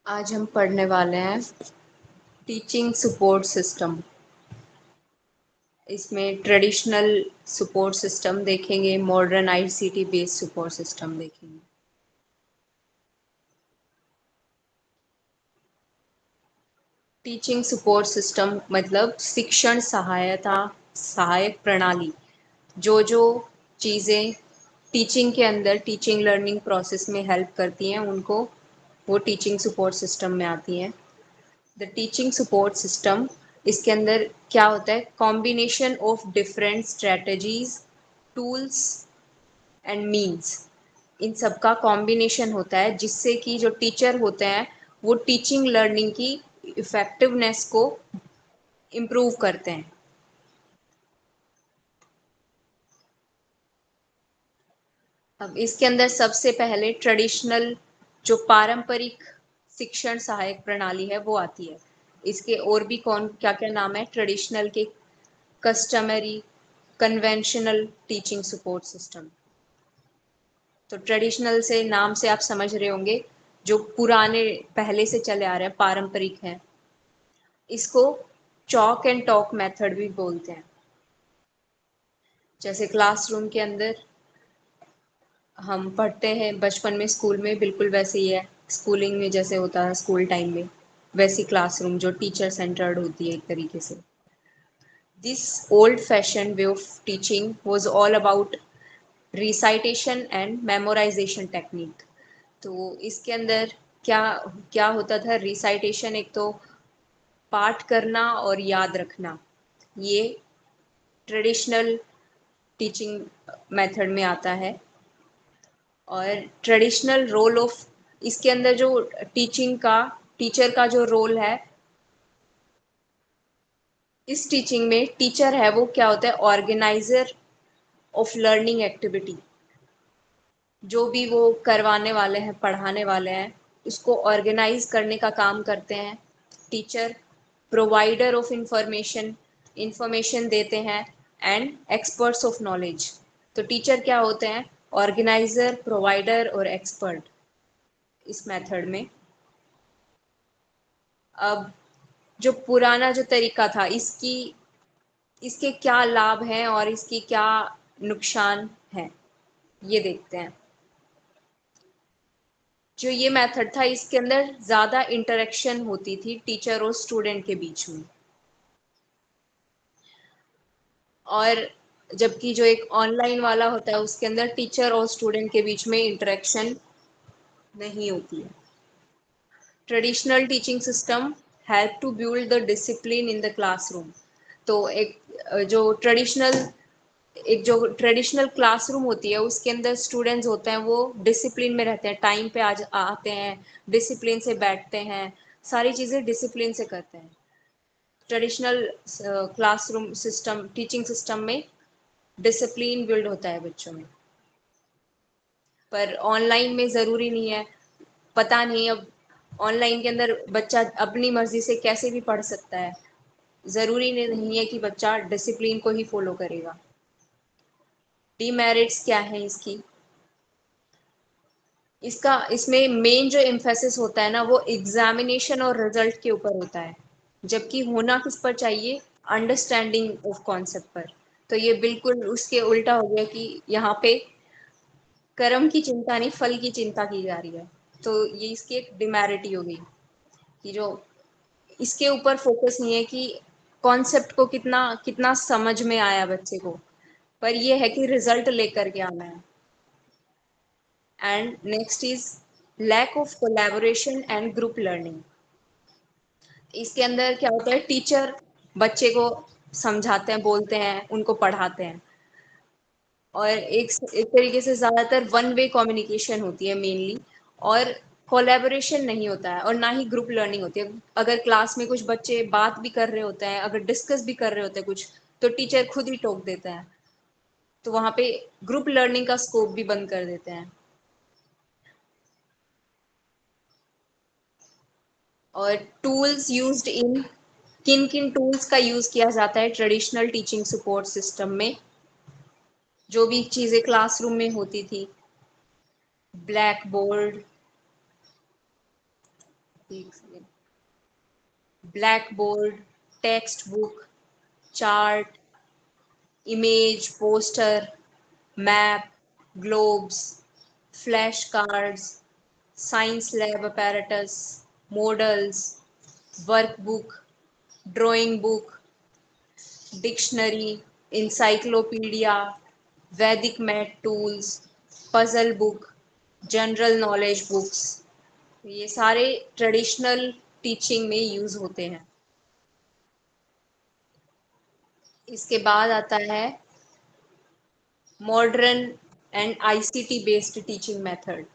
आज हम पढ़ने वाले हैं टीचिंग सपोर्ट सिस्टम। इसमें ट्रेडिशनल सपोर्ट सिस्टम देखेंगे, modern ICT based support system देखेंगे। टीचिंग सपोर्ट सिस्टम मतलब शिक्षण सहायक प्रणाली। जो जो चीज़ें टीचिंग के अंदर टीचिंग लर्निंग प्रोसेस में हेल्प करती हैं उनको वो टीचिंग सपोर्ट सिस्टम में आती हैं। द टीचिंग सपोर्ट सिस्टम, इसके अंदर क्या होता है? Combination of different strategies, tools and means. इन सब का कॉम्बिनेशन होता है जिससे कि जो टीचर होते हैं वो टीचिंग लर्निंग की इफेक्टिवनेस को इम्प्रूव करते हैं। अब इसके अंदर सबसे पहले ट्रेडिशनल, जो पारंपरिक शिक्षण सहायक प्रणाली है वो आती है। इसके और भी कौन क्या क्या नाम है ट्रेडिशनल के? Customary, conventional teaching support system. तो ट्रेडिशनल से नाम से आप समझ रहे होंगे जो पुराने पहले से चले आ रहे हैं, पारंपरिक हैं। इसको चॉक एंड टॉक मेथड भी बोलते हैं। जैसे क्लासरूम के अंदर हम पढ़ते हैं बचपन में स्कूल में, बिल्कुल वैसे ही है। स्कूलिंग में जैसे होता है स्कूल टाइम में, वैसी क्लासरूम जो टीचर सेंटर्ड होती है एक तरीके से। This old fashion way of teaching was all about recitation and memorization technique. तो इसके अंदर क्या क्या होता था? रिसाइटेशन, एक तो पाठ करना और याद रखना, ये ट्रेडिशनल टीचिंग मेथड में आता है। और ट्रेडिशनल रोल ऑफ, इसके अंदर जो टीचर का जो रोल है इस टीचिंग में, टीचर है वो क्या होता है? Organizer of learning activity. जो भी वो करवाने वाले हैं, पढ़ाने वाले हैं, उसको ऑर्गेनाइज करने का काम करते हैं teacher. Provider of information, information देते हैं। And experts of knowledge. तो टीचर क्या होते हैं? ऑर्गेनाइजर, प्रोवाइडर और एक्सपर्ट इस मेथड में। अब जो पुराना जो तरीका था, इसके क्या लाभ हैं और इसकी क्या नुकसान है, ये देखते हैं। जो ये मेथड था इसके अंदर ज़्यादा इंटरेक्शन होती थी टीचर और स्टूडेंट के बीच में। और जबकि जो एक ऑनलाइन वाला होता है उसके अंदर टीचर और स्टूडेंट के बीच में इंटरेक्शन नहीं होती है। Traditional teaching system help to build the discipline in the classroom. तो एक जो ट्रेडिशनल क्लासरूम होती है उसके अंदर स्टूडेंट्स होते हैं वो डिसिप्लिन में रहते हैं, टाइम पे आज आते हैं, डिसिप्लिन से बैठते हैं, सारी चीज़ें डिसिप्लिन से करते हैं। Traditional classroom system, teaching system में डिसिप्लिन बिल्ड होता है बच्चों में। पर ऑनलाइन में ज़रूरी नहीं है। पता नहीं, अब ऑनलाइन के अंदर बच्चा अपनी मर्जी से कैसे भी पढ़ सकता है। ज़रूरी नहीं है कि बच्चा डिसिप्लिन को ही फॉलो करेगा। डीमेरिट्स क्या है इसकी? इसमें मेन जो एम्फेसिस होता है ना वो एग्जामिनेशन और रिजल्ट के ऊपर होता है, जबकि होना किस पर चाहिए? अंडरस्टैंडिंग ऑफ कॉन्सेप्ट पर। तो ये बिल्कुल उसके उल्टा हो गया कि यहाँ पे कर्म की चिंता नहीं, फल की चिंता की जा रही है। तो ये इसकी एक डिमेरिटी हो गई कि जो इसके ऊपर फोकस नहीं है कि कॉन्सेप्ट को कितना कितना समझ में आया बच्चे को, पर ये है कि रिजल्ट लेकर के आना है। And next is lack of collaboration and group learning. इसके अंदर क्या होता है? टीचर बच्चे को समझाते हैं, बोलते हैं, उनको पढ़ाते हैं, और एक तरीके से ज़्यादातर वन वे कम्युनिकेशन होती है मेनली, और कोलैबोरेशन नहीं होता है और ना ही ग्रुप लर्निंग होती है। अगर क्लास में कुछ बच्चे बात भी कर रहे होते हैं, अगर डिस्कस भी कर रहे होते हैं कुछ, तो टीचर खुद ही टोक देता है, तो वहाँ पे ग्रुप लर्निंग का स्कोप भी बंद कर देते हैं। और टूल्स यूज्ड इन, किन किन टूल्स का यूज़ किया जाता है ट्रेडिशनल टीचिंग सपोर्ट सिस्टम में? जो भी चीज़ें क्लासरूम में होती थी, ब्लैक बोर्ड, एक second. Black board, text book, chart, image, poster, map, globes, flash cards, science lab apparatus, models, workbook, drawing book, dictionary, encyclopedia, Vedic math tools, puzzle book, general knowledge books, ये सारे traditional teaching में use होते हैं। इसके बाद आता है modern and ICT based teaching method.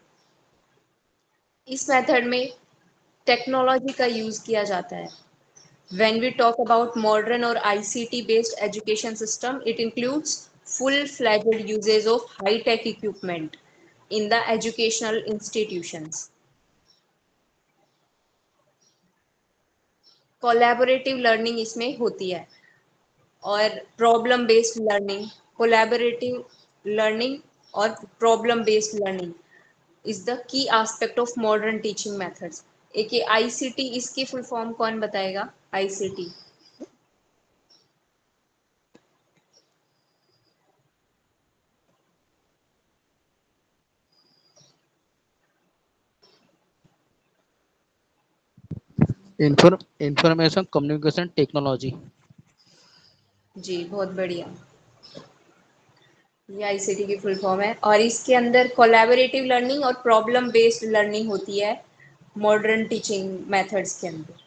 इस मेथड में टेक्नोलॉजी का यूज किया जाता है। When we talk about modern or ICT based education system, it includes full-fledged uses of high-tech equipment in the educational institutions. Collaborative learning इसमें होती है और problem based learning, collaborative learning और problem based learning is the key aspect of modern teaching methods. एक ये ICT, इसकी full form कौन बताएगा? ICT information communication technology. जी, बहुत बढ़िया। ये आईसीटी की फुल फॉर्म है और इसके अंदर कोलैबोरेटिव लर्निंग और प्रॉब्लम बेस्ड लर्निंग होती है मॉडर्न टीचिंग मेथड्स के अंदर।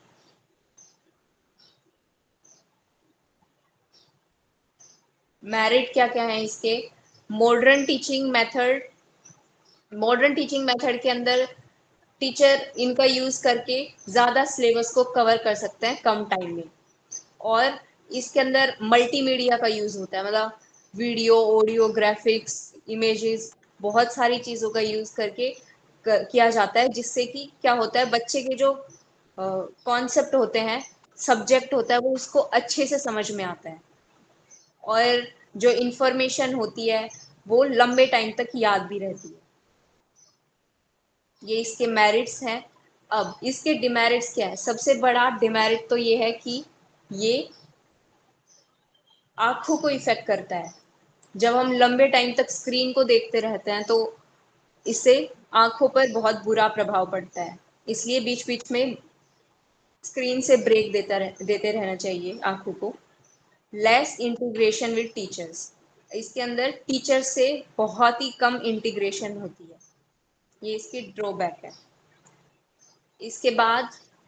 मेरिट क्या क्या है इसके? Modern teaching method, modern teaching method के अंदर टीचर इनका यूज करके ज्यादा सिलेबस को कवर कर सकते हैं कम टाइम में। और इसके अंदर मल्टीमीडिया का यूज होता है, मतलब वीडियो, ऑडियो, ग्राफिक्स, इमेजेस, बहुत सारी चीजों का यूज करके किया जाता है, जिससे कि क्या होता है, बच्चे के जो कॉन्सेप्ट होते हैं, सब्जेक्ट होता है, वो उसको अच्छे से समझ में आता है और जो इंफॉर्मेशन होती है वो लंबे टाइम तक याद भी रहती है। ये इसके मेरिट्स हैं। अब इसके डिमेरिट्स क्या है? सबसे बड़ा डिमेरिट तो ये है कि ये आंखों को इफेक्ट करता है। जब हम लंबे टाइम तक स्क्रीन को देखते रहते हैं तो इससे आंखों पर बहुत बुरा प्रभाव पड़ता है। इसलिए बीच बीच में स्क्रीन से ब्रेक देते रहना चाहिए आंखों को। लेस इंटीग्रेशन विद टीचर्स, इसके अंदर टीचर से बहुत ही कम इंटीग्रेशन होती है, ये इसकी ड्रॉबैक है। इसके बाद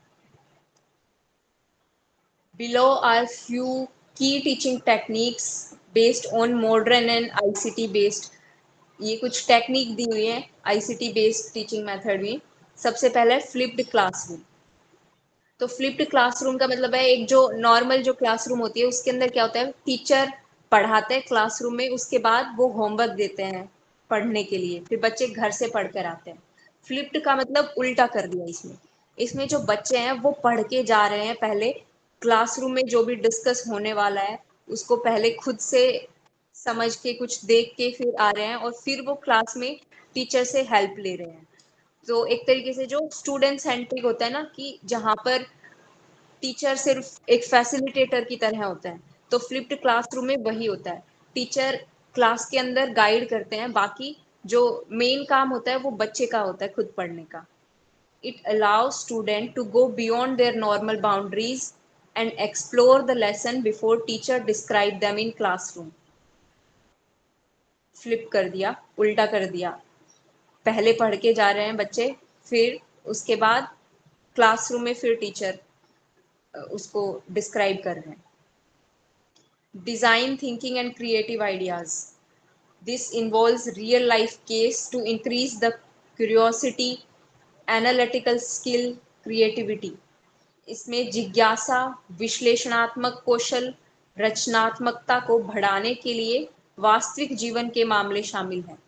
below are few key teaching techniques based on modern and ICT based, ये कुछ टेक्निक दी हुई है आईसीटी बेस्ड टीचिंग मेथड में। सबसे पहले फ्लिप्ड क्लासरूम। तो फ्लिप्ड क्लासरूम का मतलब है, एक जो नॉर्मल जो क्लासरूम होती है उसके अंदर क्या होता है, टीचर पढ़ाते हैं क्लासरूम में, उसके बाद वो होमवर्क देते हैं पढ़ने के लिए, फिर बच्चे घर से पढ़ कर आते हैं। फ्लिप्ड का मतलब उल्टा कर दिया इसमें। इसमें जो बच्चे हैं वो पढ़ के जा रहे हैं, पहले क्लासरूम में जो भी डिस्कस होने वाला है उसको पहले खुद से समझ के कुछ देख के फिर आ रहे हैं और फिर वो क्लास में टीचर से हेल्प ले रहे हैं। तो एक तरीके से जो स्टूडेंट सेंट्रिक होता है ना, कि जहाँ पर टीचर सिर्फ एक फैसिलिटेटर की तरह होता है, तो फ्लिप्ड क्लासरूम में वही होता है। टीचर क्लास के अंदर गाइड करते हैं, बाकी जो मेन काम होता है वो बच्चे का होता है खुद पढ़ने का। It allows student to go beyond their normal boundaries and explore the lesson before teacher describe them in classroom. Flip कर दिया, उल्टा कर दिया। पहले पढ़ के जा रहे हैं बच्चे, फिर उसके बाद क्लासरूम में फिर टीचर उसको डिस्क्राइब कर रहे हैं। Design thinking and creative ideas, this involves real life case to increase the curiosity, analytical skill, creativity. इसमें जिज्ञासा, विश्लेषणात्मक कौशल, रचनात्मकता को बढ़ाने के लिए वास्तविक जीवन के मामले शामिल हैं।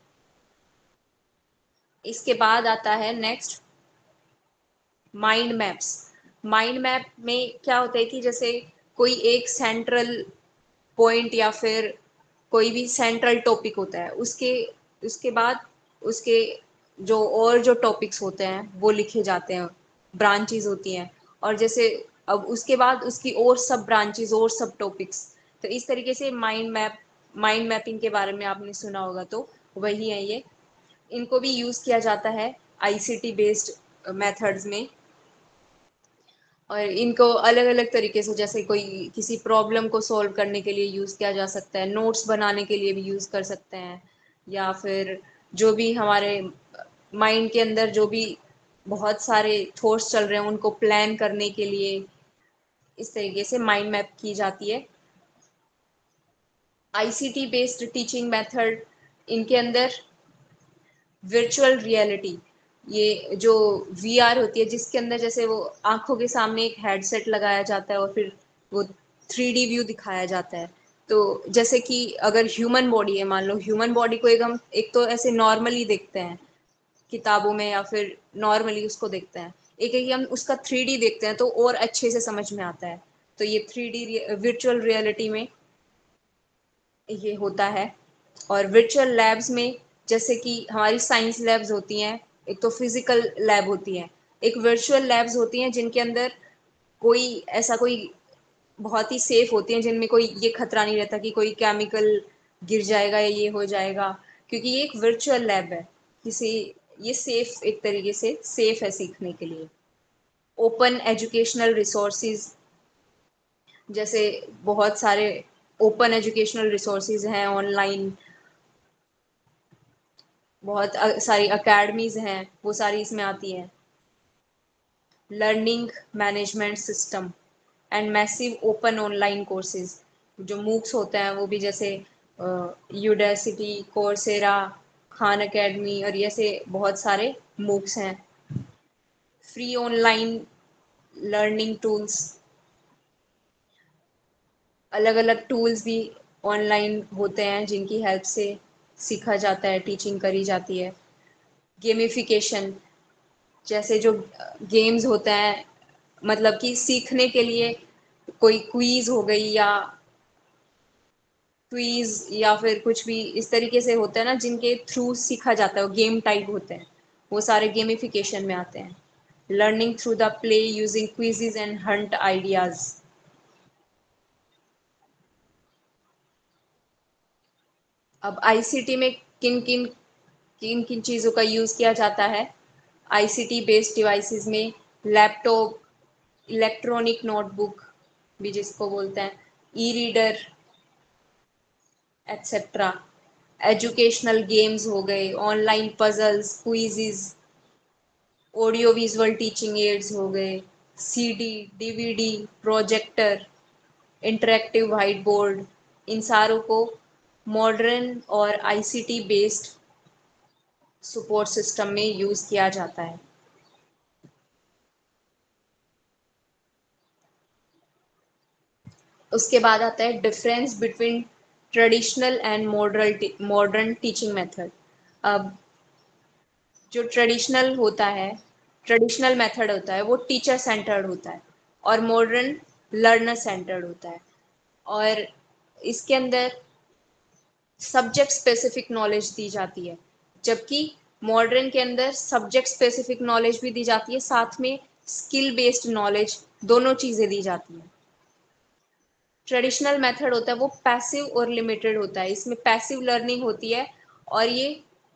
इसके बाद आता है next mind maps. Mind map में क्या होता है कि जैसे कोई एक सेंट्रल पॉइंट या फिर कोई भी सेंट्रल टॉपिक होता है, उसके उसके बाद उसके जो और जो टॉपिक्स होते हैं वो लिखे जाते हैं ब्रांचेज होती हैं, और जैसे अब उसके बाद उसकी और सब ब्रांचेज और सब टॉपिक्स। तो इस तरीके से माइंड मैपिंग के बारे में आपने सुना होगा, तो वही है ये। इनको भी यूज़ किया जाता है आईसीटी बेस्ड मेथड्स में। और इनको अलग अलग तरीके से, जैसे कोई किसी प्रॉब्लम को सॉल्व करने के लिए यूज़ किया जा सकता है, नोट्स बनाने के लिए भी यूज़ कर सकते हैं, या फिर जो भी हमारे माइंड के अंदर जो भी बहुत सारे थॉट्स चल रहे हैं उनको प्लान करने के लिए इस तरीके से माइंड मैप की जाती है। आईसीटी बेस्ड टीचिंग मेथड, इनके अंदर वर्चुअल रियलिटी, ये जो वीआर होती है, जिसके अंदर जैसे वो आंखों के सामने एक हेडसेट लगाया जाता है और फिर वो 3D व्यू दिखाया जाता है। तो जैसे कि अगर ह्यूमन बॉडी है, मान लो ह्यूमन बॉडी को एक तो ऐसे नॉर्मली देखते हैं किताबों में, या फिर नॉर्मली उसको देखते हैं, एक है कि हम उसका 3D देखते हैं तो और अच्छे से समझ में आता है। तो ये 3D वर्चुअल रियलिटी में ये होता है। और वर्चुअल लैब्स में, जैसे कि हमारी साइंस लैब्स होती हैं, एक तो फिजिकल लैब होती हैं, एक वर्चुअल लैब्स होती हैं जिनके अंदर कोई बहुत ही सेफ होती हैं, जिनमें कोई ये खतरा नहीं रहता कि कोई केमिकल गिर जाएगा या ये हो जाएगा, क्योंकि ये एक वर्चुअल लैब है। किसी ये सेफ, एक तरीके से सेफ है सीखने के लिए। ओपन एजुकेशनल रिसोर्सेज, जैसे बहुत सारे ओपन एजुकेशनल रिसोर्सेज हैं ऑनलाइन, बहुत सारी अकेडमीज हैं, वो सारी इसमें आती हैं। Learning management system and massive open online courses, जो मूक्स होते हैं वो भी, जैसे यूडेसिटी, कोर्सेरा, खान एकेडमी, और ऐसे बहुत सारे मूक्स हैं। फ्री ऑनलाइन लर्निंग टूल्स, अलग अलग टूल्स भी ऑनलाइन होते हैं जिनकी हेल्प से सीखा जाता है, टीचिंग करी जाती है। गेमिफिकेशन, जैसे जो गेम्स होते हैं, मतलब कि सीखने के लिए कोई क्वीज हो गई, या क्वीज या फिर कुछ भी इस तरीके से होता है ना, जिनके थ्रू सीखा जाता है, वो गेम टाइप होते हैं, वो सारे गेमिफिकेशन में आते हैं। Learning through the play using quizzes and hunt ideas. अब आईसीटी में किन किन किन किन चीज़ों का यूज़ किया जाता है? आईसीटी बेस्ड डिवाइसेस में लैपटॉप, इलेक्ट्रॉनिक नोटबुक भी जिसको बोलते हैं, e reader etcetera. Educational games हो गए, online puzzles, quizzes, audio visual teaching aids हो गए, CD, DVD, projector, interactive white board, इन सारों को मॉडर्न और आईसीटी बेस्ड सपोर्ट सिस्टम में यूज़ किया जाता है। उसके बाद आता है difference between traditional and modern teaching method. अब जो ट्रेडिशनल मेथड होता है वो टीचर सेंटर्ड होता है, और मॉडर्न लर्नर सेंटर्ड होता है। और इसके अंदर सब्जेक्ट स्पेसिफिक नॉलेज दी जाती है, जबकि मॉडर्न के अंदर सब्जेक्ट स्पेसिफिक नॉलेज भी दी जाती है, साथ में स्किल बेस्ड नॉलेज, दोनों चीज़ें दी जाती हैं। ट्रेडिशनल मेथड होता है वो पैसिव और लिमिटेड होता है, इसमें पैसिव लर्निंग होती है, और ये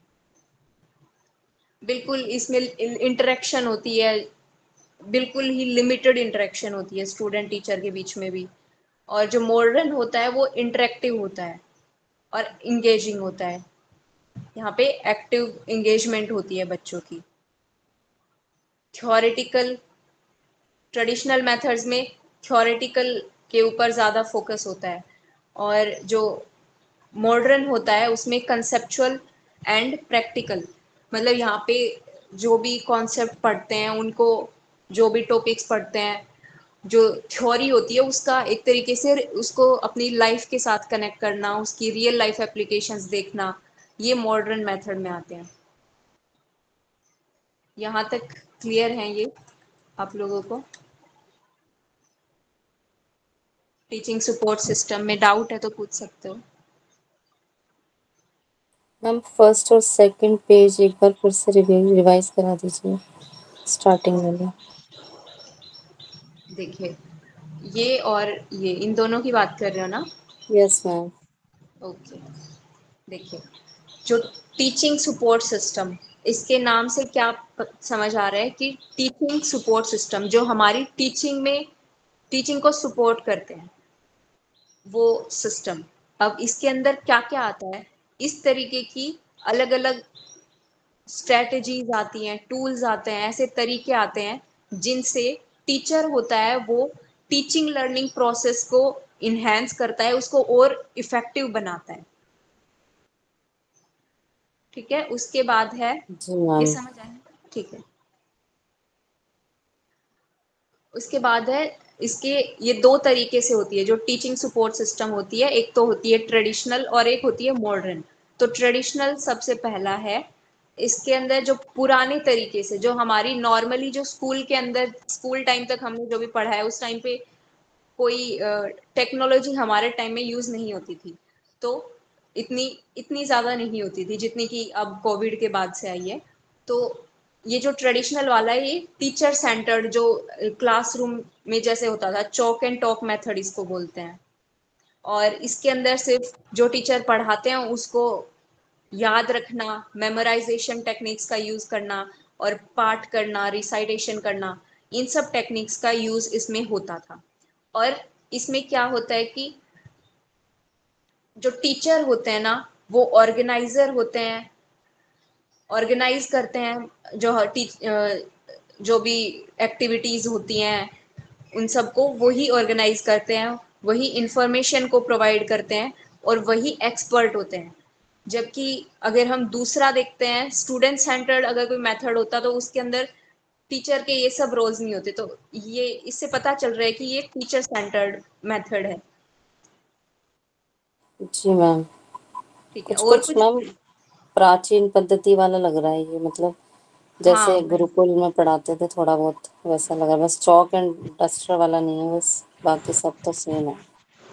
बिल्कुल इसमें इंटरेक्शन होती है, बिल्कुल ही लिमिटेड इंटरेक्शन होती है स्टूडेंट टीचर के बीच में भी। और जो मॉडर्न होता है वो इंटरेक्टिव होता है और इंगेजिंग होता है, यहाँ पे एक्टिव इंगेजमेंट होती है बच्चों की। थ्योरेटिकल, ट्रेडिशनल मेथड्स में थ्योरेटिकल के ऊपर ज़्यादा फोकस होता है, और जो मॉडर्न होता है उसमें कंसेप्चुअल एंड प्रैक्टिकल, मतलब यहाँ पे जो भी कॉन्सेप्ट पढ़ते हैं उनको, जो भी टॉपिक्स पढ़ते हैं, जो थ्योरी होती है उसका एक तरीके से उसको अपनी लाइफ के साथ कनेक्ट करना, उसकी रियल लाइफ एप्लीकेशंस देखना, ये मॉडर्न मेथड में आते हैं। यहाँ तक क्लियर है ये आप लोगों को? टीचिंग सपोर्ट सिस्टम में डाउट है तो पूछ सकते हो। मैम फर्स्ट और सेकंड पेज एक बार फिर से रिवाइज करा दीजिए स्टार्टिंग वाले। देखिए, ये और ये इन दोनों की बात कर रहे हो ना? Yes ma'am. ओके, देखिए, जो टीचिंग सपोर्ट सिस्टम, इसके नाम से क्या समझ आ रहा है कि टीचिंग सपोर्ट सिस्टम जो हमारी टीचिंग को सपोर्ट करते हैं, वो सिस्टम। अब इसके अंदर क्या क्या आता है, इस तरीके की अलग अलग स्ट्रेटजीज आती हैं, टूल्स आते हैं, ऐसे तरीके आते हैं जिनसे टीचर होता है वो टीचिंग लर्निंग प्रोसेस को इन्हेंस करता है, उसको और इफेक्टिव बनाता है। ठीक है, उसके बाद है, जी ये मैम। समझ आया? ठीक है, उसके बाद है, इसके ये दो तरीके से होती है जो टीचिंग सपोर्ट सिस्टम होती है, एक तो होती है ट्रेडिशनल और एक होती है मॉडर्न। तो ट्रेडिशनल सबसे पहला है, इसके अंदर जो पुराने तरीके से, जो हमारी नॉर्मली जो स्कूल के अंदर स्कूल टाइम तक हमने जो भी पढ़ा है उस टाइम पे कोई टेक्नोलॉजी हमारे टाइम में यूज नहीं होती थी, तो इतनी इतनी ज्यादा नहीं होती थी जितनी कि अब कोविड के बाद से आई है। तो ये जो ट्रेडिशनल वाला है, ये टीचर सेंटर्ड, जो क्लासरूम में जैसे होता था, चॉक एंड टॉक मेथड इसको बोलते हैं। और इसके अंदर सिर्फ जो टीचर पढ़ाते हैं उसको याद रखना, मेमोराइजेशन टेक्निक्स का यूज करना और पाठ करना, रिसाइटेशन करना, इन सब टेक्निक्स का यूज इसमें होता था। और इसमें क्या होता है कि जो टीचर होते हैं ना, वो ऑर्गेनाइजर होते हैं, ऑर्गेनाइज करते हैं जो भी एक्टिविटीज होती हैं उन सबको वही ऑर्गेनाइज करते हैं, वही इंफॉर्मेशन को प्रोवाइड करते हैं और वही एक्सपर्ट होते हैं। जबकि अगर हम दूसरा देखते हैं, स्टूडेंट सेंटर्ड अगर कोई मेथड होता तो उसके अंदर टीचर के ये सब रोल्स नहीं होते। तो ये इससे पता चल रहा है कि ये टीचर सेंटर्ड मेथड है। जी मैम। ठीक है, कुछ और कुछ कुछ? मैम प्राचीन पद्धति वाला लग रहा है ये, मतलब हाँ, जैसे गुरुकुल में पढ़ाते थे थोड़ा बहुत वैसा लग रहा है, बस चॉक एंड डस्टर वाला नहीं है बस, बाकी सब तो सेम है।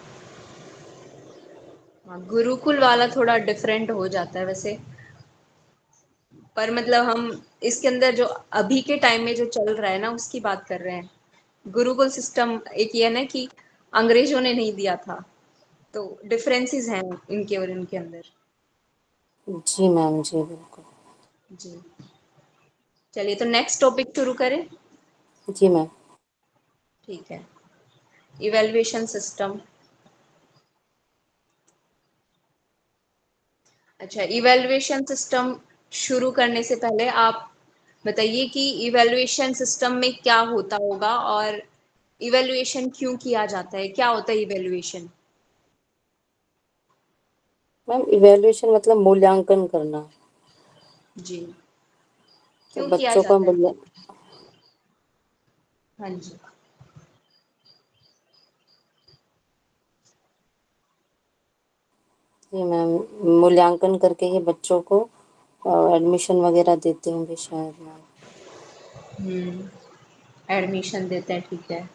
हाँ, गुरुकुल वाला थोड़ा डिफरेंट हो जाता है वैसे, पर मतलब हम इसके अंदर जो अभी के टाइम में जो चल रहा है ना उसकी बात कर रहे हैं। गुरुकुल सिस्टम एक ये है ना कि अंग्रेजों ने नहीं दिया था, तो डिफरेंसेस हैं इनके और इनके अंदर। जी मैम, जी बिल्कुल। जी, चलिए तो नेक्स्ट टॉपिक शुरू करें। जी मैम। ठीक है, इवेल्युएशन सिस्टम। अच्छा, इवेल्युएशन सिस्टम शुरू करने से पहले आप बताइए कि इवेल्युएशन सिस्टम में क्या होता होगा और इवेल्युएशन क्यों किया जाता है, क्या होता है इवेल्युएशन? मैम इवैल्यूएशन मतलब मूल्यांकन करना। जी, तो क्यों किया बच्चों का जाता है? मूल्य। हाँ जी। जी मैम, मूल्यांकन करके ही बच्चों को एडमिशन वगैरह देते होंगे शायद मैम। एडमिशन देते हैं, ठीक है।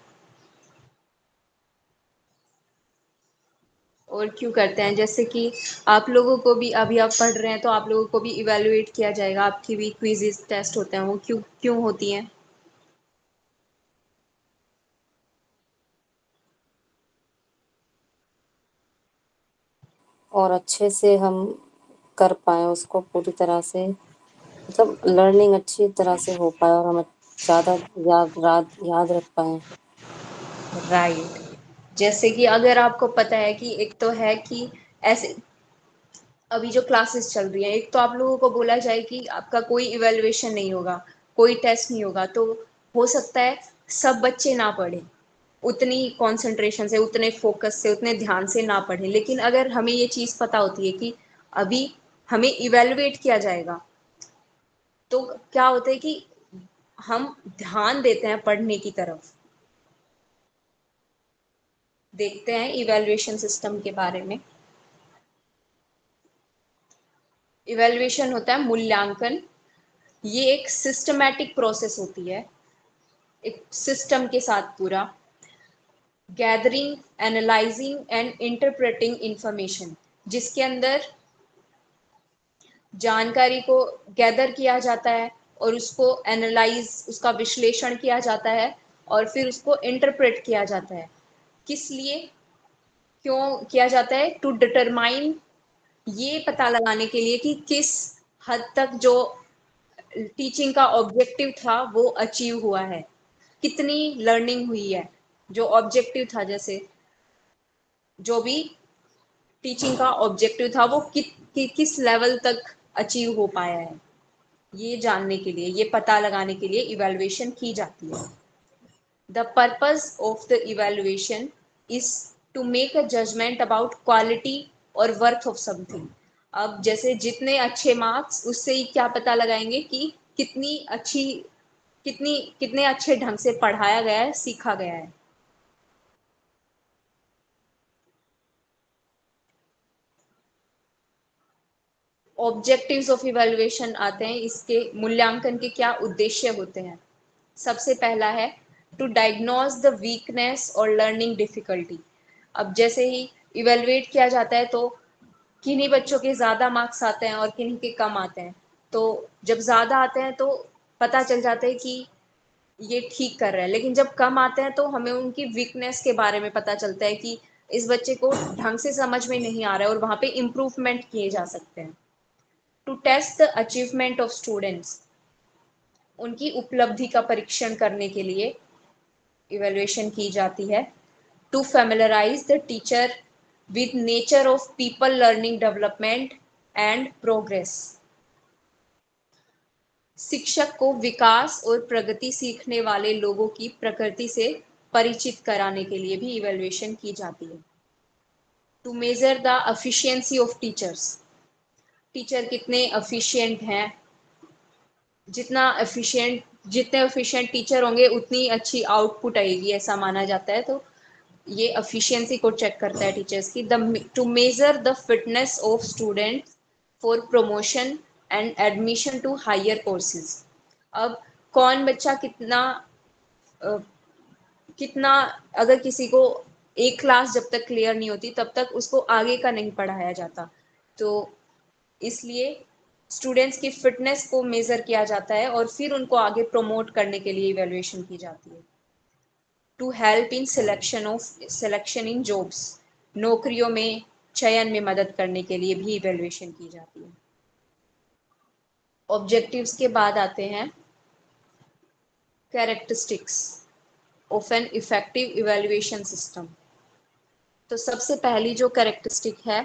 और क्यों करते हैं, जैसे कि आप लोगों को भी, अभी आप पढ़ रहे हैं तो आप लोगों को भी इवेलुएट किया जाएगा, आपकी भी क्विज़ेस टेस्ट होते हैं, वो क्यों क्यों होती हैं? और अच्छे से हम कर पाएँ उसको पूरी तरह से, मतलब लर्निंग अच्छी तरह से हो पाए और हम ज़्यादा याद रख पाएँ। राइट, जैसे कि अगर आपको पता है कि एक तो है कि ऐसे अभी जो क्लासेस चल रही हैं, एक तो आप लोगों को बोला जाए कि आपका कोई इवेलुएशन नहीं होगा, कोई टेस्ट नहीं होगा, तो हो सकता है सब बच्चे ना पढ़ें उतनी कंसंट्रेशन से, उतने फोकस से, उतने ध्यान से ना पढ़ें। लेकिन अगर हमें ये चीज़ पता होती है कि अभी हमें इवेलुएट किया जाएगा, तो क्या होता है कि हम ध्यान देते हैं पढ़ने की तरफ। देखते हैं इवेलुएशन सिस्टम के बारे में। इवेलुएशन होता है मूल्यांकन। ये एक सिस्टमैटिक प्रोसेस होती है, एक सिस्टम के साथ पूरा, gathering, analysing and interpreting information, जिसके अंदर जानकारी को गैदर किया जाता है और उसको एनालाइज, उसका विश्लेषण किया जाता है और फिर उसको इंटरप्रेट किया जाता है। किस लिए, क्यों किया जाता है? टू डिटरमाइन, ये पता लगाने के लिए कि किस हद तक जो टीचिंग का ऑब्जेक्टिव था वो अचीव हुआ है, कितनी लर्निंग हुई है। जो ऑब्जेक्टिव था, जैसे जो भी टीचिंग का ऑब्जेक्टिव था वो किस लेवल तक अचीव हो पाया है, ये जानने के लिए, ये पता लगाने के लिए इवैल्यूएशन की जाती है। The purpose of the evaluation is to make a judgement about quality और वर्थ ऑफ समथिंग। अब जैसे जितने अच्छे मार्क्स, उससे ही क्या पता लगाएंगे कि कितनी अच्छी, कितने अच्छे ढंग से पढ़ाया गया है, सीखा गया है। ऑब्जेक्टिव्स ऑफ इवैल्यूएशन आते हैं, इसके मूल्यांकन के क्या उद्देश्य होते हैं। सबसे पहला है टू डायग्नोज द वीकनेस और लर्निंग डिफिकल्टी। अब जैसे ही इवेलुएट किया जाता है तो किन्हीं बच्चों के ज़्यादा मार्क्स आते हैं और किन्हीं के कम आते हैं। तो जब ज़्यादा आते हैं तो पता चल जाता है कि ये ठीक कर रहा है, लेकिन जब कम आते हैं तो हमें उनकी वीकनेस के बारे में पता चलता है कि इस बच्चे को ढंग से समझ में नहीं आ रहा है और वहाँ पे इम्प्रूवमेंट किए जा सकते हैं। To test the achievement of students, उनकी उपलब्धि का परीक्षण करने के लिए इवेल्युएशन की जाती है। To familiarise the teacher with nature of people learning development and progress, शिक्षक को विकास और प्रगति सीखने वाले लोगों की प्रकृति से परिचित कराने के लिए भी इवेल्युएशन की जाती है। To measure the efficiency of teachers, teacher कितने एफिशिएंट हैं, जितने एफिशिएंट टीचर होंगे उतनी अच्छी आउटपुट आएगी, ऐसा माना जाता है। तो ये एफिशिएंसी को चेक करता है टीचर्स की। The to measure the fitness of students for promotion and admission to higher courses. अब कौन बच्चा कितना अ, कितना, अगर किसी को एक क्लास जब तक क्लियर नहीं होती तब तक उसको आगे का नहीं पढ़ाया जाता, तो इसलिए स्टूडेंट्स की फिटनेस को मेजर किया जाता है और फिर उनको आगे प्रमोट करने के लिए इवैल्यूएशन की जाती है। To help in selection in jobs, नौकरियों में चयन में मदद करने के लिए भी इवैल्यूएशन की जाती है। ऑब्जेक्टिव्स के बाद आते हैं characteristics of an effective evaluation system. तो सबसे पहली जो कैरेक्टरिस्टिक है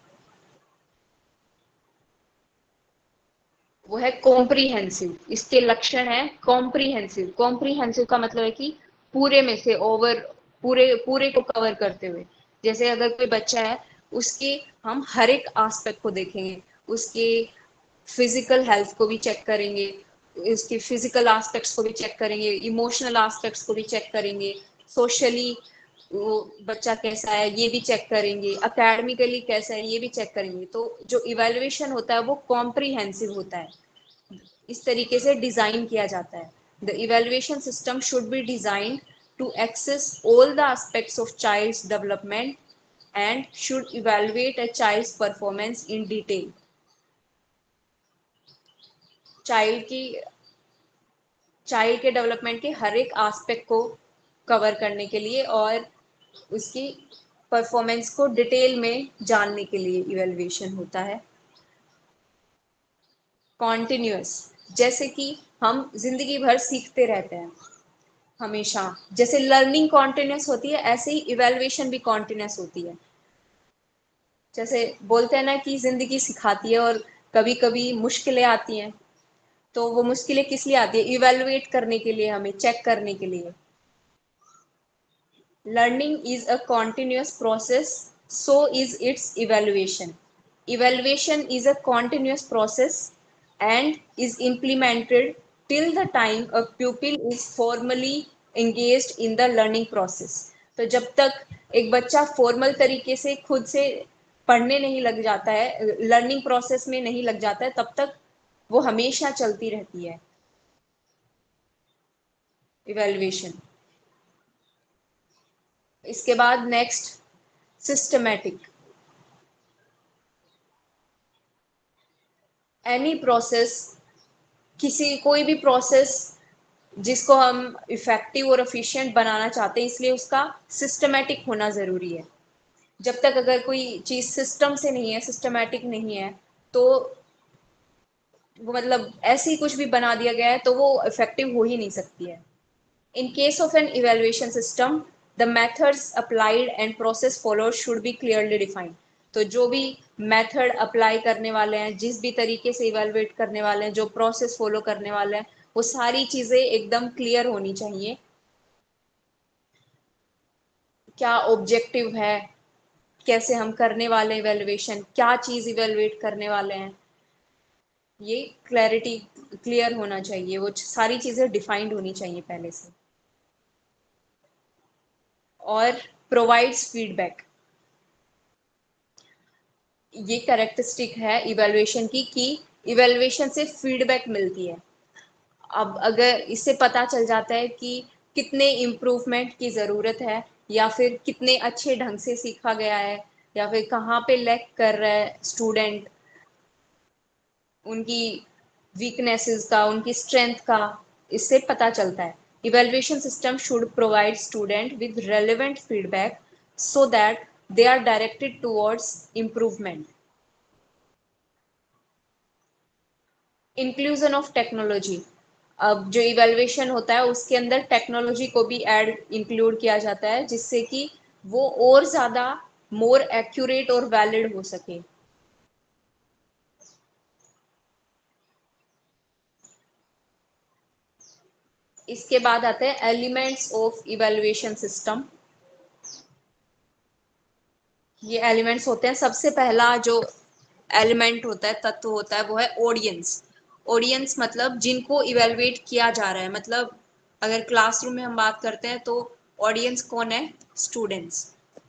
वो है कॉम्प्रीहेंसिव। इसके लक्षण है कॉम्प्रीहेंसिव। कॉम्प्रीहेंसिव का मतलब है कि पूरे में से, ओवर, पूरे पूरे को कवर करते हुए। जैसे अगर कोई बच्चा है, उसके हम हर एक एस्पेक्ट को देखेंगे, उसके फिजिकल हेल्थ को भी चेक करेंगे, उसके फिजिकल एस्पेक्ट्स को भी चेक करेंगे, इमोशनल एस्पेक्ट्स को भी चेक करेंगे, सोशली वो बच्चा कैसा है ये भी चेक करेंगे, अकेडमिकली कैसा है ये भी चेक करेंगे। तो जो इवैल्यूएशन होता है वो कॉम्प्रीहेंसिव होता है, इस तरीके से डिजाइन किया जाता है। The evaluation system should be designed to assess all the aspects of child's development and should evaluate a child's performance in detail. Child की चाइल्ड के डेवलपमेंट के हर एक एस्पेक्ट को कवर करने के लिए और उसकी परफॉर्मेंस को डिटेल में जानने के लिए इवैल्यूएशन होता है। कॉन्टिन्यूअस, जैसे कि हम जिंदगी भर सीखते रहते हैं हमेशा, जैसे लर्निंग कॉन्टिन्यूअस होती है ऐसे ही इवैल्यूएशन भी कॉन्टिन्यूअस होती है। जैसे बोलते हैं ना कि जिंदगी सिखाती है और कभी कभी मुश्किलें आती हैं, तो वो मुश्किलें किस लिए आती है? इवैल्यूएट करने के लिए, हमें चेक करने के लिए। Learning is a continuous process, so is its evaluation. Evaluation is a continuous process and is implemented till the time a pupil is formally engaged in the learning process. तो जब तक एक बच्चा फॉर्मल तरीके से खुद से पढ़ने नहीं लग जाता है, लर्निंग प्रोसेस में नहीं लग जाता है, तब तक वो हमेशा चलती रहती है इवैल्यूएशन। इसके बाद नेक्स्ट, सिस्टमैटिक। एनी प्रोसेस, किसी कोई भी प्रोसेस जिसको हम इफेक्टिव और एफिशिएंट बनाना चाहते हैं, इसलिए उसका सिस्टमेटिक होना ज़रूरी है। जब तक अगर कोई चीज़ सिस्टम से नहीं है, सिस्टमेटिक नहीं है, तो वो मतलब ऐसे ही कुछ भी बना दिया गया है तो वो इफेक्टिव हो ही नहीं सकती है। In case of an evaluation system, the methods applied and process followed should be clearly defined. तो जो भी मेथड अप्लाई करने वाले हैं, जिस भी तरीके से इवेलुएट करने वाले हैं, जो प्रोसेस फॉलो करने वाले हैं, वो सारी चीजें एकदम क्लियर होनी चाहिए। क्या ऑब्जेक्टिव है, कैसे हम करने वाले हैं इवेलुएशन, क्या चीज इवेलुएट करने वाले हैं, ये क्लैरिटी क्लियर होना चाहिए। वो सारी चीजें डिफाइंड होनी चाहिए पहले से। और प्रोवाइड्स फीडबैक, ये कैरेक्टरिस्टिक है इवैल्यूएशन की कि इवैल्यूएशन से फीडबैक मिलती है। अब अगर इससे पता चल जाता है कि कितने इम्प्रूवमेंट की ज़रूरत है, या फिर कितने अच्छे ढंग से सीखा गया है, या फिर कहाँ पे लैक कर रहा है स्टूडेंट, उनकी वीकनेसेस का, उनकी स्ट्रेंथ का, इससे पता चलता है। Evaluation system should provide student with relevant feedback so that they are directed towards improvement. Inclusion of technology, अब जो इवेल्युएशन होता है उसके अंदर टेक्नोलॉजी को भी ऐड इंक्लूड किया जाता है, जिससे कि वो और ज़्यादा मोर एक्यूरेट और वैलिड हो सके। इसके बाद आते हैं एलिमेंट्स ऑफ इवेल्युएशन सिस्टम। ये एलिमेंट्स होते हैं, सबसे पहला जो एलिमेंट होता है, तत्व होता है, वो है ऑडियंस। ऑडियंस मतलब जिनको इवेलुएट किया जा रहा है, मतलब अगर क्लासरूम में हम बात करते हैं तो ऑडियंस कौन है? Students.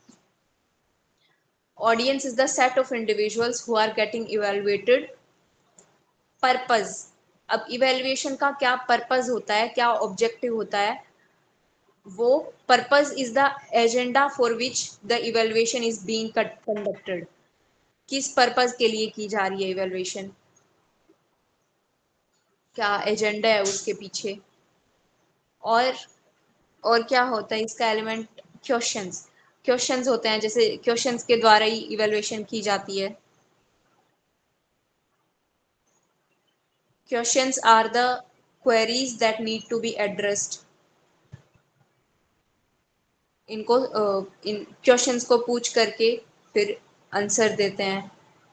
Audience is the set of individuals who are getting evaluated. Purpose, अब इवेल्युएशन का क्या पर्पज होता है, क्या ऑब्जेक्टिव होता है? वो purpose is the agenda for which the evaluation is being conducted. किस पर्पज के लिए की जा रही है इवेल्युएशन, क्या एजेंडा है उसके पीछे। और और क्या होता है इसका एलिमेंट? क्वेश्चंस। क्वेश्चंस होते हैं, जैसे क्वेश्चंस के द्वारा ही इवेल्युएशन की जाती है। Questions are the queries that need to be addressed. इनको इन क्वेश्चंस को पूछ करके फिर आंसर देते हैं।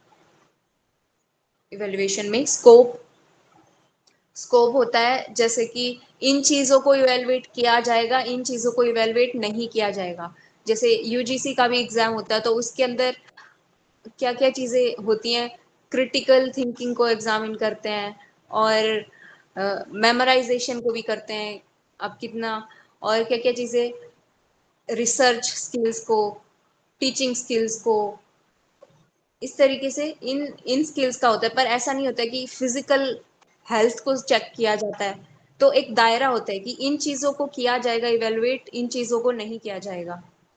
इवेल्युएशन में स्कोप, स्कोप होता है जैसे कि इन चीज़ों को इवेलुएट किया जाएगा, इन चीज़ों को इवेलुएट नहीं किया जाएगा। जैसे यूजीसी का भी एग्जाम होता है तो उसके अंदर क्या क्या चीज़ें होती हैं? क्रिटिकल थिंकिंग को एग्जामिन करते हैं, और मेमोराइजेशन को भी करते हैं, अब कितना, और क्या क्या चीज़ें, रिसर्च स्किल्स को, टीचिंग स्किल्स को, इस तरीके से इन इन स्किल्स का होता है। पर ऐसा नहीं होता है कि फिजिकल हेल्थ को चेक किया जाता है। तो एक दायरा होता है कि इन चीज़ों को किया जाएगा इवेलुएट, इन चीज़ों को नहीं किया जाएगा।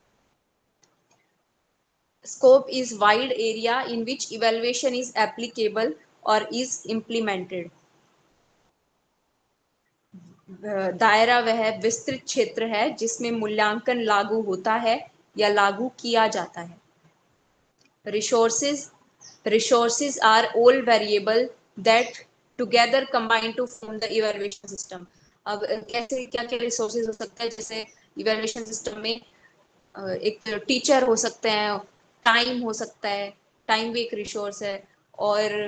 Scope is wide area in which evaluation is applicable or is implemented. दायरा वह विस्तृत क्षेत्र है जिसमें मूल्यांकन लागू होता है या लागू किया जाता है। Resources, resources are all variable that together combine to form the evaluation system. अब कैसे क्या क्या रिसोर्सेज हो सकते हैं? जैसे इवेल्युएशन सिस्टम में एक टीचर हो सकते हैं, टाइम हो सकता है, टाइम भी एक रिसोर्स है, और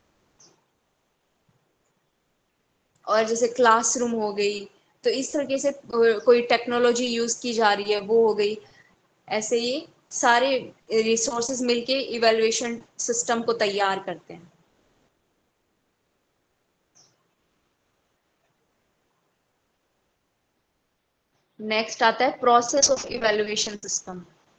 जैसे क्लासरूम हो गई, तो इस तरीके से कोई टेक्नोलॉजी यूज की जा रही है वो हो गई। ऐसे ये सारे रिसोर्सेज मिलके इवेल्युएशन सिस्टम को तैयार करते हैं। नेक्स्ट आता है प्रोसेस ऑफ इवेल्युएशन सिस्टम।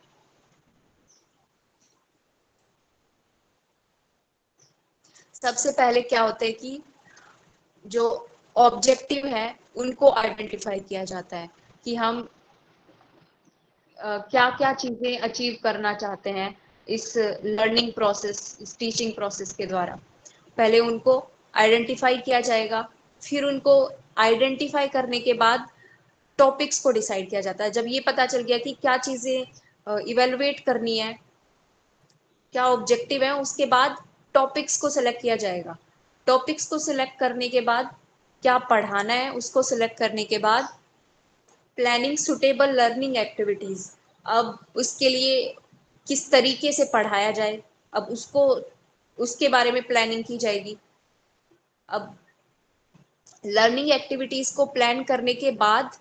सबसे पहले क्या होता है कि जो ऑब्जेक्टिव है उनको आइडेंटिफाई किया जाता है कि हम क्या क्या चीजें अचीव करना चाहते हैं इस लर्निंग प्रोसेस, इस टीचिंग प्रोसेस के द्वारा। पहले उनको आइडेंटिफाई किया जाएगा, फिर उनको आइडेंटिफाई करने के बाद टॉपिक्स को डिसाइड किया जाता है। जब ये पता चल गया कि क्या चीजें इवेलुएट करनी है, क्या ऑब्जेक्टिव है, उसके बाद टॉपिक्स को सिलेक्ट किया जाएगा। टॉपिक्स को सिलेक्ट करने के बाद क्या पढ़ाना है, उसको सिलेक्ट करने के बाद प्लानिंग सुटेबल लर्निंग एक्टिविटीज। अब उसके लिए किस तरीके से पढ़ाया जाए, अब उसको उसके बारे में प्लानिंग की जाएगी। अब लर्निंग एक्टिविटीज को प्लान करने के बाद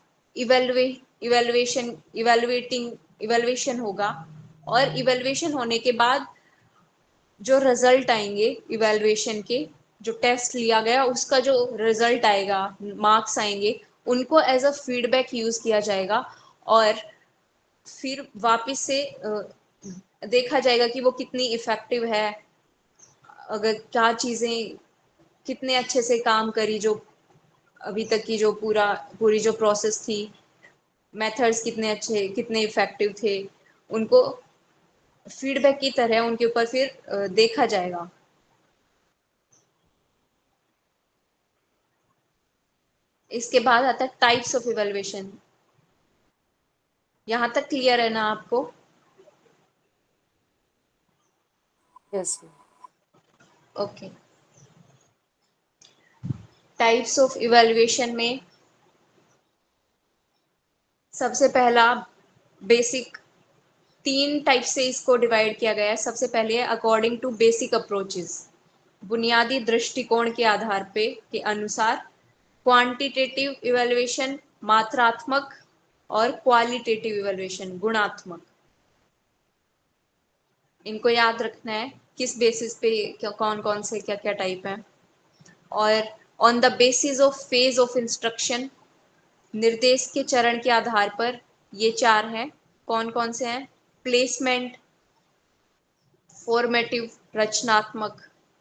इवेल्युएशन होगा, और इवेल्युएशन होने के बाद जो रिजल्ट आएंगे इवेल्युएशन के, जो टेस्ट लिया गया उसका जो रिजल्ट आएगा, मार्क्स आएंगे, उनको एज अ फीडबैक यूज किया जाएगा। और फिर वापस से देखा जाएगा कि वो कितनी इफेक्टिव है, अगर क्या चीजें कितने अच्छे से काम करी, जो अभी तक की जो पूरी जो प्रोसेस थी, मेथड्स कितने अच्छे कितने इफेक्टिव थे, उनको फीडबैक की तरह उनके ऊपर फिर देखा जाएगा। इसके बाद आता है टाइप्स ऑफ इवेल्युएशन। यहां तक क्लियर है ना आपको? Yes. Okay. Types of evaluation में सबसे पहला बेसिक, तीन टाइप से इसको डिवाइड किया गया है। सबसे पहले है अकॉर्डिंग टू बेसिक अप्रोचेस, बुनियादी दृष्टिकोण के आधार पे के अनुसार। क्वांटिटेटिव इवेल्युएशन मात्रात्मक, और क्वालिटेटिव इवेल्युएशन गुणात्मक। इनको याद रखना है किस बेसिस पे कौन कौन से क्या क्या टाइप है। और on the basis of phase of instruction, निर्देश के चरण के आधार पर ये चार हैं। कौन कौन से हैं? प्लेसमेंट, फॉर्मेटिव रचनात्मक,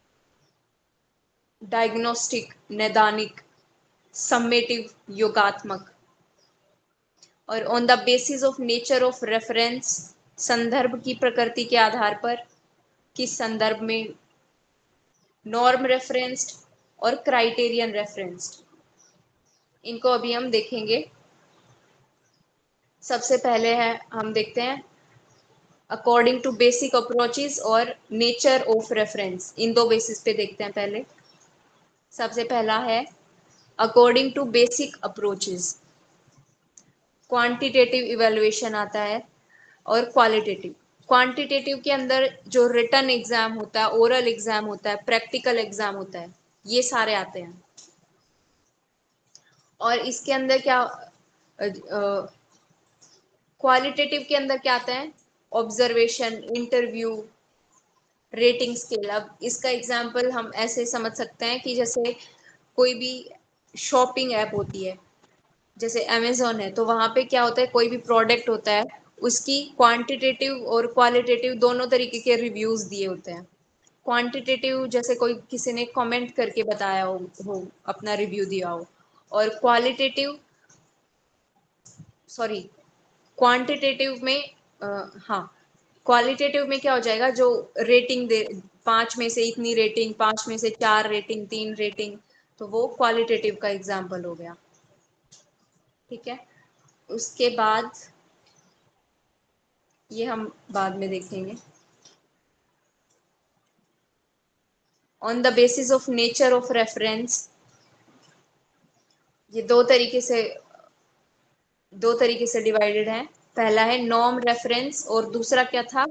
डायग्नोस्टिक नैदानिक, सम्मेटिव योगात्मक। और on the basis of nature of reference, संदर्भ की प्रकृति के आधार पर, किस संदर्भ में, नॉर्म रेफरेंस्ड और क्राइटेरियन रेफरेंस्ड। इनको अभी हम देखेंगे। सबसे पहले है, हम देखते हैं अकॉर्डिंग टू बेसिक अप्रोचेस और नेचर ऑफ रेफरेंस। इन दो बेसिस पे देखते हैं पहले। सबसे पहला है according to basic approaches. Quantitative evaluation आता है और क्वालिटेटिव। क्वांटिटेटिव के अंदर जो रिटन एग्जाम होता है, ओरल एग्जाम होता है, प्रैक्टिकल एग्जाम होता है, ये सारे आते हैं। और इसके अंदर क्या, क्वालिटेटिव के अंदर क्या आता है? Observation, interview, rating scale. अब इसका एग्जांपल हम ऐसे समझ सकते हैं कि जैसे कोई भी शॉपिंग ऐप होती है, जैसे अमेजोन है, तो वहां पे क्या होता है, कोई भी प्रोडक्ट होता है, उसकी क्वांटिटेटिव और क्वालिटेटिव दोनों तरीके के रिव्यूज दिए होते हैं। क्वांटिटेटिव जैसे कोई किसी ने कमेंट करके बताया हो अपना रिव्यू दिया हो। और क्वालिटेटिव, सॉरी, क्वांटिटेटिव में हाँ, क्वालिटेटिव में क्या हो जाएगा, जो रेटिंग दे, 5 में से इतनी रेटिंग, 5 में से 4 रेटिंग, 3 रेटिंग, तो वो क्वालिटेटिव का एग्जाम्पल हो गया। ठीक है। उसके बाद ये हम बाद में देखेंगे। On the basis of nature of reference, ये दो तरीके से डिवाइडेड है। पहला है नॉर्म रेफरेंस, और दूसरा क्या था?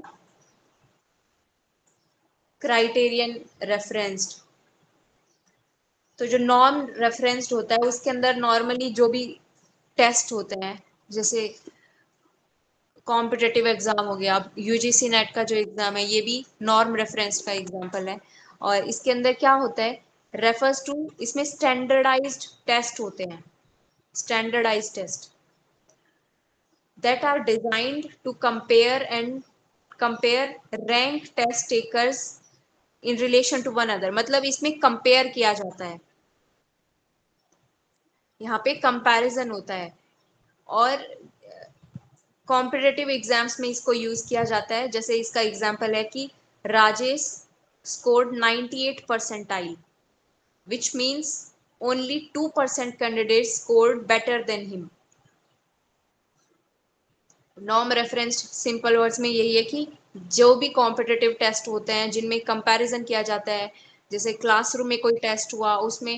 Criterion referenced. तो जो नॉर्म रेफरेंस्ड होता है उसके अंदर नॉर्मली जो भी टेस्ट होते हैं, जैसे कॉम्पिटेटिव एग्जाम हो गया, अब यूजीसी नेट का जो एग्जाम है, ये भी नॉर्म रेफरेंस्ड का एग्जाम्पल है। और इसके अंदर क्या होता है? रेफर्स टू, इसमें स्टैंडर्डाइज्ड टेस्ट होते हैं, standardised test that are designed to compare rank test takers in relation to one another। मतलब इसमें कंपेयर किया जाता है, यहाँ पे कंपैरिजन होता है। और कॉम्पिटेटिव एग्जाम्स में इसको यूज किया जाता है। जैसे इसका एग्जांपल है कि Rajesh scored 98 percentile, which means only 2% candidates scored better than him. Norm referenced simple words में यही है कि जो भी कॉम्पिटिटिव टेस्ट होते हैं जिनमें कंपैरिजन किया जाता है, जैसे क्लासरूम में कोई टेस्ट हुआ उसमें